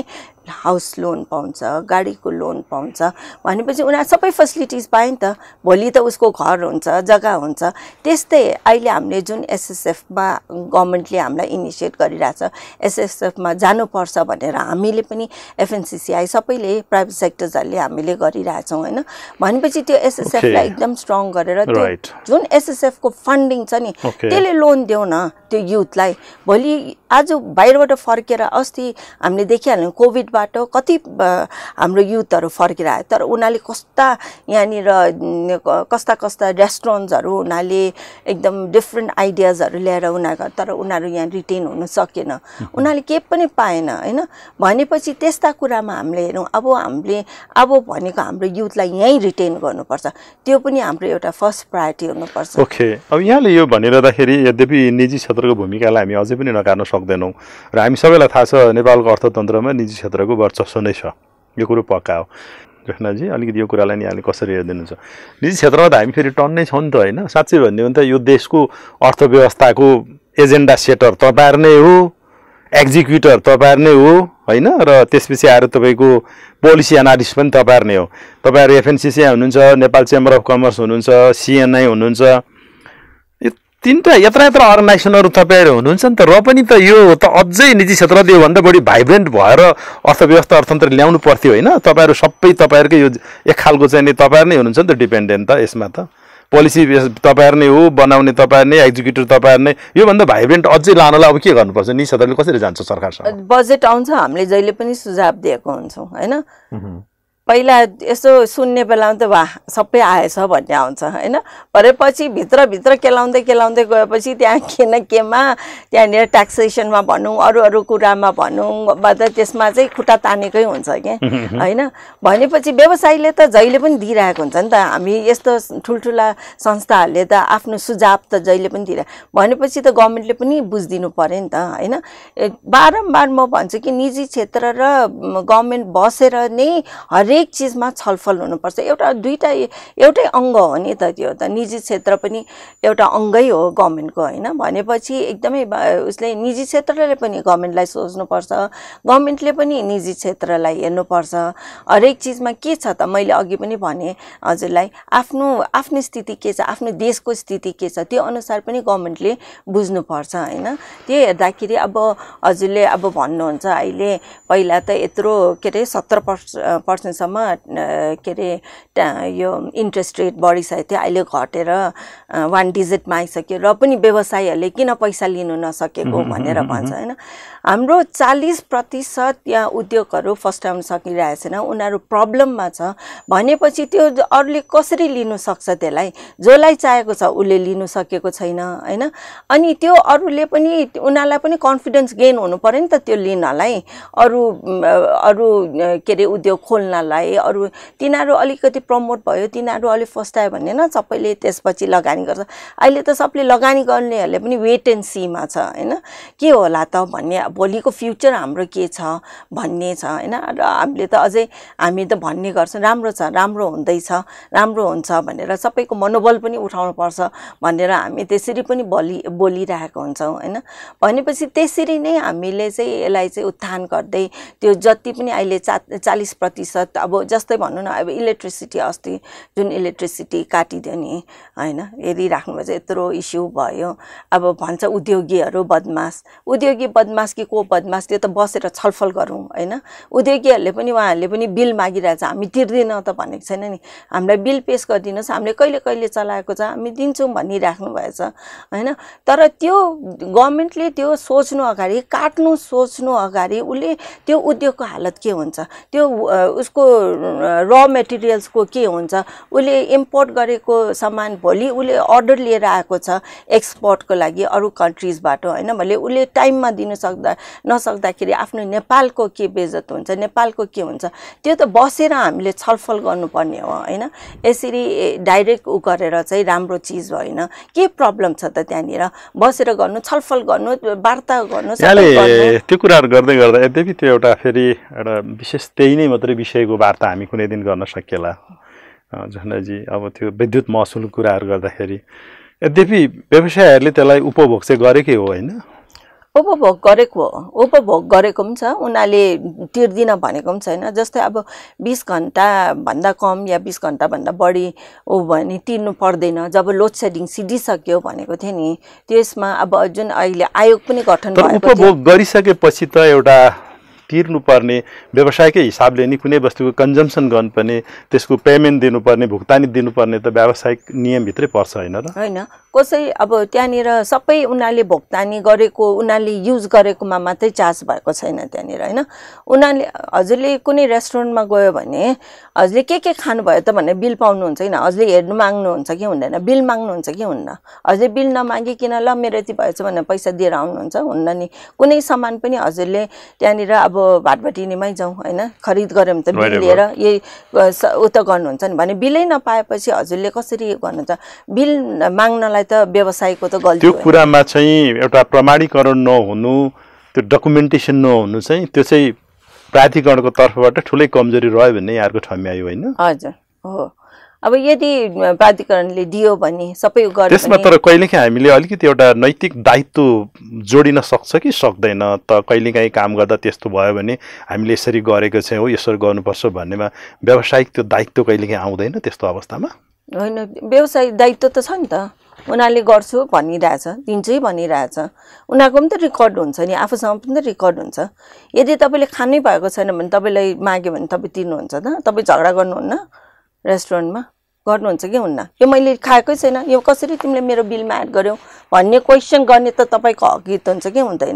हाउस लोन पाउँछ, गाडीको लोन पाउँछ भनेपछि उनीहरू सबै फेसिलिटिज पायो नि त। भोलि त उसको घर हुन्छ, जग्गा हुन्छ। त्यस्तै अहिले हामीले जुन एसएसएफमा गभर्मेन्टले हामीलाई इनिसिएट गरिरहेछ, एसएसएफमा जानुपर्छ भनेर हामीले पनि एफएनसिसिआई सबैले प्राइभेट सेक्टर्सहरूले हामीले गरिरहेछौँ होइन। भनेपछि त्यो एसएसएफलाई एकदम स्ट्रङ गरेर त्यो जुन एसएसएफको फन्डिङ छ नि त्यसले लोन देऊ न त्यो युथलाई। भोलि आज बाहिरबाट फर्केर अस्ति हामीले देखिहाल्यौँ कोभिडबाट कति हाम्रो युथहरू फर्केर आयो, तर उनीहरूले कस्ता यहाँनिर कस्ता कस्ता रेस्टुरेन्ट्सहरू उनीहरूले एकदम डिफ्रेन्ट आइडियाजहरू ल्याएर उनीहरूको, तर उनीहरू यहाँ रिटेन हुनु सकेन, उनीहरूले केही पनि पाएन होइन। भनेपछि त्यस्ता कुरामा हामीले हेरौँ, अब हामीले अब भनेको हाम्रो युथलाई यहीँ रिटेन गर्नुपर्छ, त्यो पनि हाम्रो एउटा फर्स्ट प्रायोरिटी हुनुपर्छ। ओके, अब यहाँले यो भनिरहँदाखेरि यद्यपि निजी क्षेत्रको भूमिकालाई हामी अझै पनि नकार्न सक्दैनौँ र हामी सबैलाई थाहा छ नेपालको अर्थतन्त्रमा निजी क्षेत्रको वर्चस्व नै छ, यो कुरो पक्का हो। कृष्णजी अलिकति यो कुरालाई नि यहाँले कसरी हेरिदिनुहुन्छ? निजी क्षेत्रमा त हामी फेरि टन्नै छौँ नि त होइन। साँच्चै भन्यो भने त यो देशको अर्थव्यवस्थाको एजेन्डा सेटर तपाईँहरू नै हो, एक्जिक्युटर तपाईँहरू नै हो होइन, र त्यसपछि आएर तपाईँको पोलिसी एनालिस्ट पनि तपाईँहरू नै हो। तपाईँहरू एफएनसिसिआई हुनुहुन्छ, नेपाल चेम्बर अफ कमर्स हुनुहुन्छ, सिएनआई हुनुहुन्छ, यो तिनवटा यत्र यत्र अर्गनाइजेसनहरू तपाईँहरू हुनुहुन्छ नि त। र पनि त यो त अझै निजी क्षेत्र त्योभन्दा बढी भाइब्रेन्ट भएर अर्थव्यवस्था अर्थतन्त्र ल्याउनु पर्थ्यो होइन। तपाईँहरू सबै तपाईँहरूकै यो एक खालको चाहिँ नि तपाईँहरू नै हुनुहुन्छ नि त डिपेन्डेन्ट त यसमा त। पोलिसी तपाईँहरू नै हो, बनाउने तपाईँहरू नै, एक्जिक्युटिभ तपाईँहरू नै। योभन्दा भाइब्रेन्ट अझै लानलाई अब के गर्नुपर्छ? निजी क्षेत्रले कसरी जान्छ सरकारसँग? बजेट आउँछ, हामीले जहिले पनि सुझाव दिएको हुन्छौँ होइन। पहिला यसो सुन्ने बेलामा त वाह सबै आएछ भन्ने आउँछ होइन, भरेपछि भित्रभित्र केलाउँदै केलाउँदै गएपछि त्यहाँ के न केमा त्यहाँनिर ट्याक्सेसनमा भनौँ, अरू अरू कुरामा भनौँ, त्यसमा चाहिँ खुट्टा तानेकै हुन्छ कि होइन। भनेपछि व्यवसायीले त जहिले पनि दिइरहेको हुन्छ नि त, हामी यस्तो ठुल्ठुला संस्थाहरूले त आफ्नो सुझाव त जहिले पनि दिइरहेको, भनेपछि त गभर्मेन्टले पनि बुझिदिनु पऱ्यो नि त होइन। बारम्बार म भन्छु कि निजी क्षेत्र र गभर्मेन्ट बसेर नै हरेक चिजमा छलफल हुनुपर्छ। एउटा दुईटा एउटै अङ्ग हो नि त, त्यो त निजी क्षेत्र पनि एउटा अङ्गै हो गभर्मेन्टको होइन। भनेपछि एकदमै उसले निजी क्षेत्रले पनि गभर्मेन्टलाई सोच्नुपर्छ, गभर्मेन्टले पनि निजी क्षेत्रलाई हेर्नुपर्छ। हरेक चिजमा के छ त, मैले अघि पनि भने हजुरलाई, आफ्नो आफ्नो स्थिति के छ, आफ्नो देशको स्थिति के छ त्यो अनुसार पनि गभर्मेन्टले बुझ्नुपर्छ होइन। त्यो हेर्दाखेरि अब हजुरले अब भन्नुहुन्छ अहिले पहिला त यत्रो के अरे सत्र पर्सेन्ट सम्म के अरे यो इन्ट्रेस्ट रेट बढिसकेको थियो, अहिले घटेर वान डिजिटमा आइसक्यो, र पनि व्यवसायीहरूले किन पैसा लिनु नसकेको भनेर भन्छ होइन। हाम्रो चालिस प्रतिशत यहाँ उद्योगहरू फस्टाउन सकिरहेको छैन, उनीहरू प्रब्लममा छ। भनेपछि त्यो अरूले कसरी लिनु सक्छ त्यसलाई? जसलाई चाहेको छ उसले लिनु सकेको छैन होइन। अनि त्यो अरूले पनि उनीहरूलाई पनि कन्फिडेन्स गेन हुनु पऱ्यो नि त त्यो लिनलाई, अरू अरू के अरे उद्योग खोल्नलाई। अरू तिनीहरू अलिकति प्रमोट भयो, तिनीहरू अलिक फस्टायो भने न सबैले त्यसपछि लगानी गर्छ। अहिले त सबले लगानी गर्नेहरूले पनि वेट एन्ड सीमा छ होइन, के होला त भन्ने, भोलिको फ्युचर हाम्रो के छ भन्ने छ होइन। र हामीले त अझै हामी त भन्ने गर्छौँ राम्रो छ, राम्रो हुँदैछ, राम्रो हुन्छ भनेर सबैको मनोबल पनि उठाउनुपर्छ भनेर हामी त्यसरी पनि बोली बोलिरहेको हुन्छौँ होइन। भनेपछि त्यसरी नै हामीले चाहिँ यसलाई चाहिँ उत्थान गर्दै त्यो जति पनि अहिले चा चालिस प्रतिशत अब जस्तै भनौँ न, अब इलेक्ट्रिसिटी अस्ति जुन इलेक्ट्रिसिटी काटिदियो नि होइन, हेरिराख्नुभएछ यत्रो इस्यु भयो। अब भन्छ उद्योगीहरू बदमास, उद्योगी बदमास कि को बदमास त्यो त बसेर छलफल गरौँ होइन। उद्योगीहरूले पनि उहाँहरूले पनि बिल मागिरहेछ, हामी तिर्दैनौँ त भनेको छैन नि, हामीलाई बिल पेस गरिदिनुहोस्, हामीले कहिले कहिले चलाएको छ हामी दिन्छौँ भनिराख्नु भएछ होइन। तर त्यो गभर्मेन्टले त्यो सोच्नु अगाडि, काट्नु सोच्नु अगाडि उसले त्यो उद्योगको हालत के हुन्छ, त्यो उसको र मेटेरियल्सको के हुन्छ, उसले इम्पोर्ट गरेको सामान भोलि उसले अर्डर लिएर आएको छ एक्सपोर्टको लागि अरू कन्ट्रिजबाट होइन, भले उसले टाइममा दिनु सक्दा नसक्दाखेरि आफ्नो नेपालको के बेइज्जत हुन्छ, नेपालको के हुन्छ, त्यो त बसेर हामीले छलफल गर्नुपर्ने हो होइन। यसरी डाइरेक्ट उ गरेर चाहिँ राम्रो चिज होइन, के प्रब्लम छ त त्यहाँनिर बसेर गर्नु, छलफल गर्नु, वार्ता गर्नु, त्यो कुराहरू गर्दै गर्दा यद्यपि त्यो एउटा फेरि एउटा विशेष त्यही नै मात्रै विषयको वार्ता हामी कुनै दिन गर्न सकिएला झन्डाजी। अब त्यो विद्युत महसुल कुराहरू गर्दाखेरि यद्यपि व्यवसायहरूले त्यसलाई उपभोग चाहिँ गरेकै हो होइन। उपभोग गरेको हो उपभोग गरेको पनि छ उनीहरूले तिर्दिन भनेको पनि छैन जस्तै अब बीस घन्टाभन्दा कम या बीस घन्टाभन्दा बढी ऊ भने तिर्नु पर्दैन जब लोड सेडिङ सिधिसक्यो भनेको थियो नि त्यसमा अब जुन अहिले आयोग पनि गठन भएको थियो उपभोग गरिसकेपछि त एउटा तिर्नुपर्ने व्यवसायकै हिसाबले नि कुनै वस्तुको कन्जम्सन गर्नुपर्ने त्यसको पेमेन्ट दिनुपर्ने भुक्तानी दिनुपर्ने त व्यावसायिक नियमभित्रै पर्छ होइन र होइन कसै अब त्यहाँनिर सबै उनीहरूले भुक्तानी गरेको उनीहरूले युज गरेकोमा मात्रै चार्ज भएको छैन त्यहाँनिर होइन उनीहरूले हजुरले कुनै रेस्टुरेन्टमा गयो भने हजुरले के के खानुभयो त भनेर बिल पाउनुहुन्छ होइन हजुरले हेर्नु माग्नुहुन्छ कि हुँदैन बिल माग्नुहुन्छ कि हुन्न हजुरले बिल नमागिकन ल मेरो यति भएछ भनेर पैसा दिएर आउनुहुन्छ हुन्न नि कुनै सामान पनि हजुरले त्यहाँनिर अब भाटभटिनीमै जाउँ होइन खरिद गऱ्यो भने त बिल लिएर यही उता गर्नुहुन्छ नि भने बिलै नपाएपछि हजुरले कसरी गर्नुहुन्छ बिल माग्नलाई त व्यवसायको त गल्ती त्यो कुरामा चाहिँ एउटा प्रमाणीकरण नहुनु त्यो डकुमेन्टेसन नहुनु चाहिँ त्यो चाहिँ प्राधिकरणको तर्फबाट ठुलै कमजोरी रह्यो भन्ने यहाँको ठम्मी आयो होइन हजुर हो अब यदि प्राधिकरणले दियो भने सबै गर्यो त्यसमा तर कहिलेकाहीँ हामीले अलिकति एउटा नैतिक दायित्व जोडिन सक्छ कि सक्दैन त कहिलेकाहीँ काम गर्दा त्यस्तो भयो भने हामीले यसरी गरेको चाहिँ हो यसरी गर्नुपर्छ भन्नेमा व्यावसायिक त्यो दायित्व कहिलेकाहीँ आउँदैन त्यस्तो अवस्थामा होइन व्यवसायिक दायित्व त छ नि त उनीहरूले गर्छु भनिरहेछ दिन्छु भनिरहेछ उनीहरूको पनि त रेकर्ड हुन्छ नि आफूसँग पनि त रेकर्ड हुन्छ यदि तपाईँले खानै भएको छैन भने तपाईँलाई माग्यो भने तपाईँ तिर्नुहुन्छ त तपाईँ झगडा गर्नुहुन्न रेस्टुरेन्टमा गर्नुहुन्छ कि हुन्न यो मैले खाएकै छैन यो कसरी तिमीले मेरो बिलमा एड गर्यौ भन्ने क्वेसन गर्ने त तपाईँको हक हुन्छ कि हुँदैन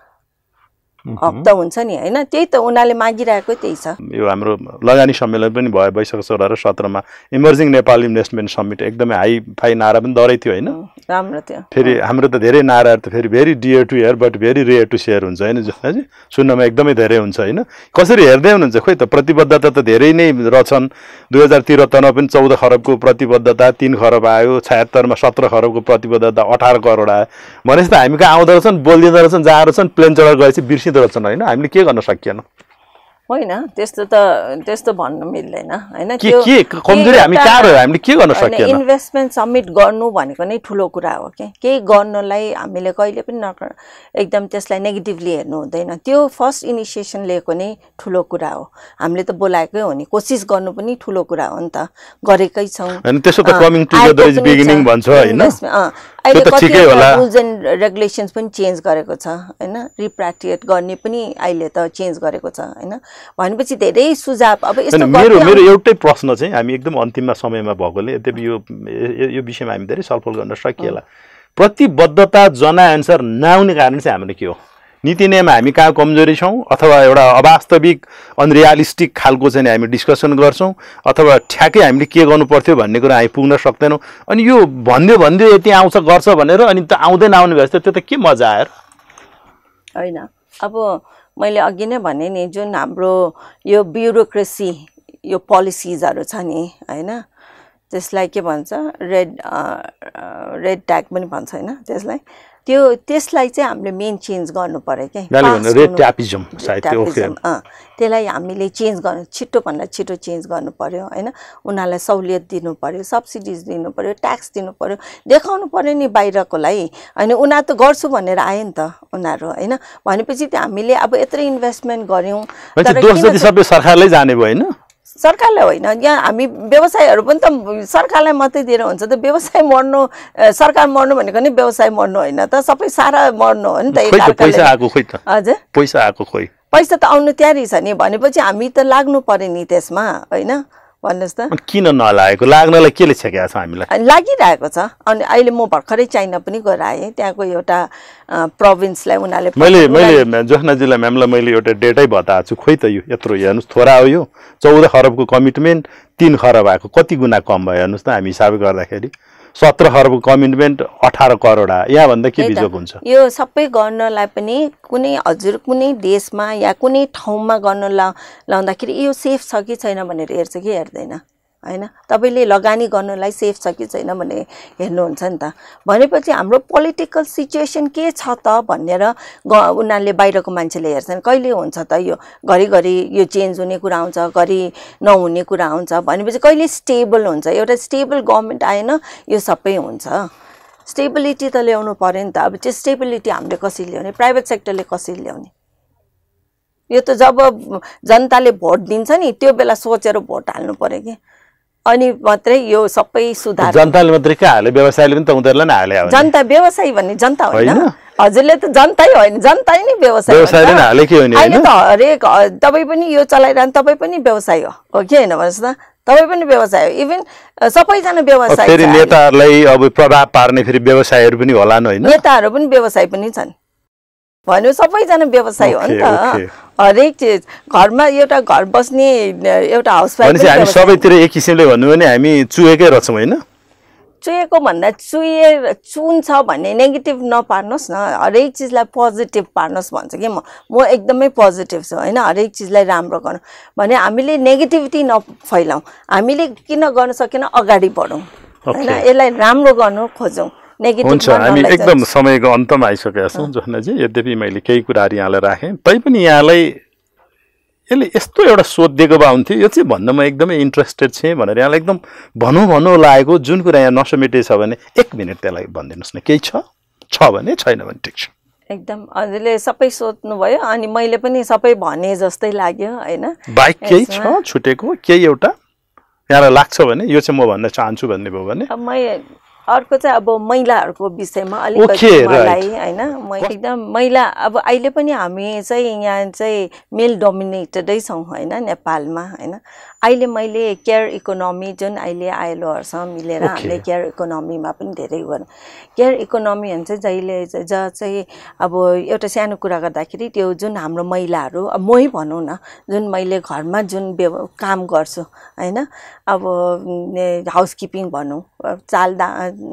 हक त हुन्छ नि होइन त्यही त उनीहरूले मागिरहेको त्यही छ यो हाम्रो लगानी सम्मेलन पनि भयो वैशाख सोह्र र सत्रमा इमर्जिङ नेपाल इन्भेस्टमेन्ट समिट एकदमै हाई फाई नारा पनि दरै थियो होइन राम्रो थियो फेरि हाम्रो त धेरै नाराहरू त फेरि very dear to hear but very rare to share हुन्छ होइन जस्तै सुन्नमा एकदमै धेरै हुन्छ होइन कसरी हेर्दै हुनुहुन्छ खोइ त प्रतिबद्धता त धेरै नै रहेछन् दुई हजार त्रिहत्तरमा पनि चौध खरबको प्रतिबद्धता तीन खरब आयो छयत्तरमा सत्र खरबको प्रतिबद्धता अठार करोड आयो भनेपछि त हामी कहाँ आउँदो रहेछन् बोलिदिँदो रहेछन् जहाँ रहेछन् प्लेन चढेर गएपछि बिर्सिँदो रहेछन् होइन हामीले के गर्न सकिएन होइन त्यस्तो त त्यस्तो भन्नु मिल्दैन होइन के के कमजोरी हामी कहाँ रह्यो हामीले के गर्न सकिएन इन्भेस्टमेन्ट सब्मिट गर्नु भनेको नै ठुलो कुरा हो के केही गर्नलाई हामीले कहिले पनि न एकदम त्यसलाई नेगेटिभली हेर्नु हुँदैन त्यो फर्स्ट इनिसिएसन लिएको नै ठुलो कुरा हो हामीले त बोलाएकै हो नि कोसिस गर्नु पनि ठुलो कुरा हो नि त गरेकै छौँ अनि त्यसो त कमिङ टुगेदर इज बिगिनिङ भन्छ होइन अहिले कतिवटा रुल्स एन्ड रेगुलेसन्स पनि चेन्ज गरेको छ होइन रिप्र्याक्टिएट गर्ने पनि अहिले त चेन्ज गरेको छ होइन भनेपछि धेरै सुझाव अब यस्तो मेरो मेरो एउटै प्रश्न चाहिँ हामी एकदम अन्तिममा समयमा भएकोले यद्यपि यो यो विषयमा हामी धेरै छलफल गर्न सकिएला प्रतिबद्धता जनाअनुसार नआउने कारण चाहिँ हाम्रो के हो नीति नियममा हामी कहाँ कमजोरी छौँ अथवा एउटा अवास्तविक अनरियालिस्टिक खालको चाहिँ हामी डिस्कसन गर्छौँ अथवा ठ्याक्कै हामीले के गर्नु पर्थ्यो भन्ने कुरा हामी पुग्न सक्दैनौँ अनि यो भन्दै भन्दै यति आउँछ गर्छ भनेर अनि त आउँदैन आउने भएछ त्यो त के मजा आयो होइन अब मैले अघि नै भने नि जुन हाम्रो यो ब्युरोक्रेसी यो पोलिसिजहरू छ नि होइन त्यसलाई के भन्छ रेड रेड ट्याग पनि भन्छ होइन त्यसलाई त्यो त्यसलाई चाहिँ हामीले मेन चेन्ज गर्नु पर्यो क्या रेड ट्यापिजम त्यसलाई हामीले चेन्ज गर्नु छिटोभन्दा छिटो चेन्ज गर्नु पर्यो होइन उनीहरूलाई सहुलियत दिनु पर्यो सब्सिडिज दिनु पर्यो ट्याक्स दिनु पर्यो देखाउनु पर्यो नि बाहिरकोलाई होइन उनीहरू त गर्छु भनेर आयो नि त उनीहरू होइन भनेपछि त्यो हामीले अब यत्रो इन्भेस्टमेन्ट गऱ्यौँ सबै सरकारले जाने भयो होइन सरकारलाई होइन यहाँ हामी व्यवसायहरू पनि त सरकारलाई मात्रै दिएर हुन्छ त व्यवसाय मर्नु सरकार मर्नु भनेको नि व्यवसाय मर्नु होइन त सबै सारा मर्नु हो नि त पैसा आएको खोइ त हजुर पैसा आएको खोइ पैसा त आउनु तयारी छ नि भनेपछि हामी त लाग्नु पर्यो नि त्यसमा होइन भन्नुहोस् त किन नलागेको लाग्नलाई केले छेकेको छ हामीलाई लागिरहेको छ अनि अहिले म भर्खरै चाइना पनि गएर आएँ त्यहाँको एउटा प्रोभिन्सलाई उनीहरूले मैले मैले जोस्नाजीलाई म्यामलाई मैले एउटा डेटै बताएको छु खोइ त यो यत्रो हेर्नुहोस् थोरा हो यो चौध खरबको कमिटमेन्ट तीन खरब आएको कति गुणा कम भयो हेर्नुहोस् त हामी हिसाब गर्दाखेरि सत्र खरबको कमिटमेन्ट अठार करोड आयो यहाँभन्दा के बिजोग हुन्छ यो सबै गर्नलाई पनि कुनै हजुर कुनै देशमा या कुनै ठाउँमा गर्न ला लाउँदाखेरि यो सेफ छ कि छैन भनेर हेर्छ कि हेर्दैन होइन तपाईँले लगानी गर्नलाई सेफ छ कि छैन भने हेर्नुहुन्छ नि त भनेपछि हाम्रो पोलिटिकल सिचुएसन के छ त भनेर उनीहरूले बाहिरको मान्छेले हेर्छन् कहिले हुन्छ त यो घरिघरि यो चेन्ज हुने कुरा आउँछ घरि नहुने कुरा आउँछ भनेपछि कहिले स्टेबल हुन्छ एउटा स्टेबल गभर्मेन्ट आएन यो सबै हुन्छ स्टेबिलिटी त ल्याउनु पर्यो नि त। अब त्यो स्टेबिलिटी हामीले कसरी ल्याउने, प्राइभेट सेक्टरले कसरी ल्याउने? यो त जब जनताले भोट दिन्छ नि त्यो बेला सोचेर भोट हाल्नु पर्यो कि, अनि मात्रै यो सबै सुधार। जनताले मात्रै के हाले, व्यवसायले पनि त उनीहरूलाई नै हाले। जनता व्यवसायी भन्ने जनता होइन, हजुरले त जनतै होइन, जनतै नै व्यवसाय व्यवसायले नै हाले के हो नि? अहिले त हरेक तपाईँ पनि यो चलाइरहनु, तपाईँ पनि व्यवसाय हो हो कि होइन भन्नुहोस् त? तपाईँ पनि व्यवसाय हो, इभन सबैजना व्यवसाय। फेरि नेताहरूलाई अब प्रभाव पार्ने फेरि व्यवसायहरू पनि होला नि होइन? नेताहरू पनि व्यवसाय पनि छन् भन्यो, सबैजना व्यवसाय हो नि त। हरेक चिज घरमा एउटा घर बस्ने एउटा हाउसवाइफ, हामी सबैतिर एक किसिमले भन्नु भने हामी चुहेकै रहेछौँ होइन? चुहेको भन्दा चुहे चुन छ भन्ने नेगेटिभ नपार्नुहोस् न, हरेक चिजलाई पोजिटिभ पार्नुहोस् भन्छ कि म म एकदमै पोजिटिभ छु होइन। हरेक चिजलाई राम्रो गर्नु भने हामीले नेगेटिभिटी नफैलाउँ, हामीले किन गर्न सकेन अगाडि बढौँ होइन, यसलाई राम्रो गर्नु खोजौँ। हुन्छ, हामी एकदम समयको अन्तमा आइसकेका छौँ जोहनाजी। यद्यपि मैले केही कुराहरू यहाँलाई राखेँ, तैपनि यहाँलाई यसले यस्तो एउटा सोध दिएको भए हुन्थ्यो, यो चाहिँ भन्न म एकदमै इन्ट्रेस्टेड थिएँ भनेर यहाँलाई एकदम भनौँ भनौँ लागेको जुन कुरा यहाँ नसमेटे छ भने एक मिनट त्यसलाई भनिदिनुहोस् न। केही छ छ भने, छैन भने ठिक छ। एकदम हजुरले सबै सोध्नुभयो अनि मैले पनि सबै भने जस्तै लाग्यो होइन। बाइक केही छ छुटेको, केही एउटा यहाँलाई लाग्छ भने यो चाहिँ म भन्न चाहन्छु भन्ने भयो भने? अर्को चाहिँ अब महिलाहरूको विषयमा अलिकति मलाई होइन, म एकदम महिला अब अहिले पनि हामी चाहिँ यहाँ चाहिँ मेल डोमिनेटेडै छौँ होइन नेपालमा होइन। अहिले मैले केयर इकोनोमी जुन अहिले आइएलओहरूसँग मिलेर हामीले केयर इकोनोमीमा पनि धेरै गर्नु। केयर इकोनोमी भन्छ जहिले जहाँ चाहिँ अब एउटा सानो कुरा गर्दाखेरि त्यो जुन हाम्रो महिलाहरू, अब मै भनौँ न, जुन मैले घरमा जुन काम गर्छु होइन, अब हाउसकिपिङ भनौँ, चाल दा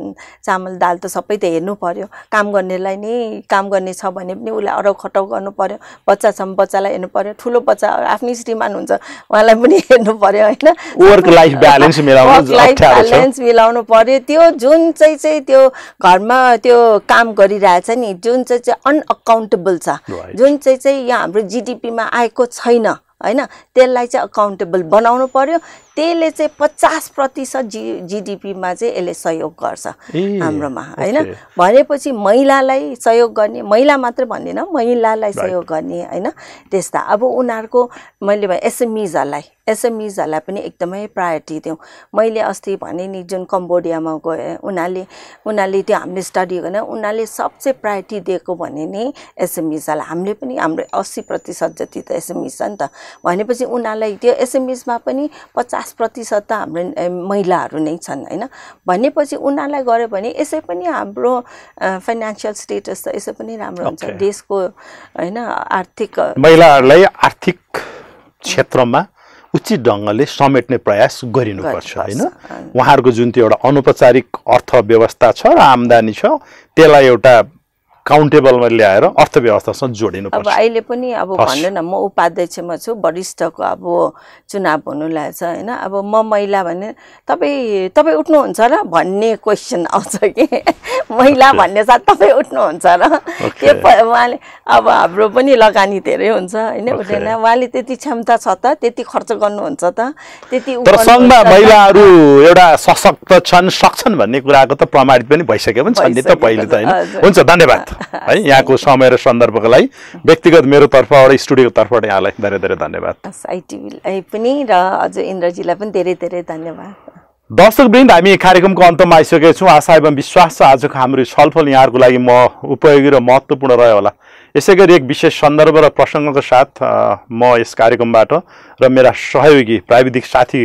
चामल दाल त सबै त हेर्नु पर्यो, काम गर्नेलाई नै काम गर्ने छ भने पनि उसलाई अरौ खटाउ गर्नु पर्यो, बच्चा छ भने बच्चालाई हेर्नु पर्यो, ठुलो बच्चा आफ्नै श्रीमान हुन्छ उहाँलाई पनि हेर्नु पर्यो होइन। वर्क लाइफ ब्यालेन्स मिलाउनु ब्यालेन्स मिलाउनु पर्यो। त्यो जुन चाहिँ चाहिँ त्यो घरमा त्यो काम गरिरहेछ नि, जुन चाहिँ चाहिँ अनअकाउन्टेबल छ, जुन चाहिँ चाहिँ यहाँ हाम्रो जिडिपीमा आएको छैन होइन, त्यसलाई चाहिँ अकाउन्टेबल बनाउनु पर्यो। त्यसले चाहिँ पचास प्रतिशत जी जिडिपीमा चाहिँ यसले सहयोग गर्छ हाम्रोमा होइन। भनेपछि महिलालाई सहयोग गर्ने, महिला मात्र भन्दिनँ, महिलालाई सहयोग गर्ने होइन। त्यस्ता अब उनीहरूको मैले भने एसएमइजहरूलाई एसएमइजहरूलाई पनि एकदमै प्रायोरिटी दिउँ। मैले अस्ति भने नि जुन कम्बोडियामा गएँ, उनीहरूले उनीहरूले त्यो हामीले स्टडी गरेन, उनीहरूले सबसे प्रायोरिटी दिएको भने नि एसएमइजहरूलाई। हामीले पनि हाम्रो अस्सी प्रतिशत जति त एसएमइज छ नि त, भनेपछि उनीहरूलाई त्यो एसएमइजमा पनि पचास प्रतिशत त हाम्रो महिलाहरू नै छन् होइन। भनेपछि उनीहरूलाई गऱ्यो भने यसै पनि हाम्रो फाइनेन्सियल स्टेटस त यसै पनि राम्रो हुन्छ देशको होइन। आर्थिक महिलाहरूलाई आर्थिक क्षेत्रमा उचित ढङ्गले समेट्ने प्रयास गरिनुपर्छ होइन। उहाँहरूको जुन त्यो एउटा अनौपचारिक अर्थव्यवस्था छ र आम्दानी छ त्यसलाई एउटा काउन्टेबलमा ल्याएर अर्थव्यवस्थासँग जोडिनुपर्छ। अब अहिले पनि अब भन्नु न, म उपाध्यक्षमा छु, वरिष्ठको अब चुनाव हुनु लागेछ होइन। अब म महिला भने तपाईँ तपाईँ उठ्नुहुन्छ र भन्ने क्वेसन आउँछ कि महिला भन्ने साथ तपाईँ उठ्नुहुन्छ र के उहाँले अब हाम्रो पनि लगानी धेरै हुन्छ होइन, उठेन उहाँले त्यति क्षमता छ त, त्यति खर्च गर्नुहुन्छ त, त्यति तर सङ्घमा महिलाहरू एउटा सशक्त छन्, सक्छन् भन्ने कुराको त प्रमाणित पनि भइसक्यो पनि छन् नि त पहिले त होइन। हुन्छ, धन्यवाद है यहाँको समय र सन्दर्भको लागि। व्यक्तिगत मेरो तर्फबाट, स्टुडियोको तर्फबाट यहाँलाई धेरै धेरै धन्यवाद। आइटिभीलाई पनि र अझ इन्द्रजीलाई पनि धेरै धेरै धन्यवाद। दर्शकवृन्द, हामी कार्यक्रमको अन्तमा आइसकेका छौँ। आशा एवं विश्वास छ आजको हाम्रो छलफल यहाँहरूको लागि म उपयोगी र महत्त्वपूर्ण रह्यो होला। यसै गरी एक विशेष सन्दर्भ र प्रसङ्गको साथ म यस कार्यक्रमबाट र मेरा सहयोगी प्राविधिक साथी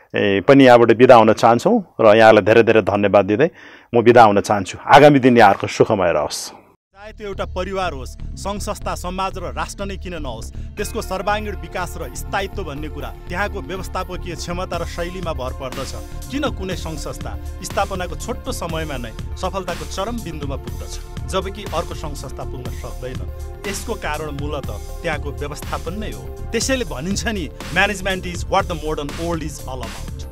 पनि यहाँबाट बिदा हुन चाहन्छौँ र यहाँलाई धेरै धेरै धन्यवाद दिँदै म बिदा हुन चाहन्छु। आगामी दिन यहाँहरूको सुखमय रहोस्। चाहे त्यो एउटा परिवार होस्, सङ्घ संस्था, समाज र राष्ट्र नै किन नहोस्, त्यसको सर्वाङ्गीण विकास र स्थायित्व भन्ने कुरा त्यहाँको व्यवस्थापकीय क्षमता र शैलीमा भर पर्दछ। किन कुनै सङ्घ संस्था स्थापनाको छोटो समयमा नै सफलताको चरम बिन्दुमा पुग्दछ जबकि अर्को सङ्घ संस्था पुग्न सक्दैन? यसको कारण मूलतः त्यहाँको व्यवस्थापन नै हो। त्यसैले भनिन्छ नि, management is what the modern old is all about.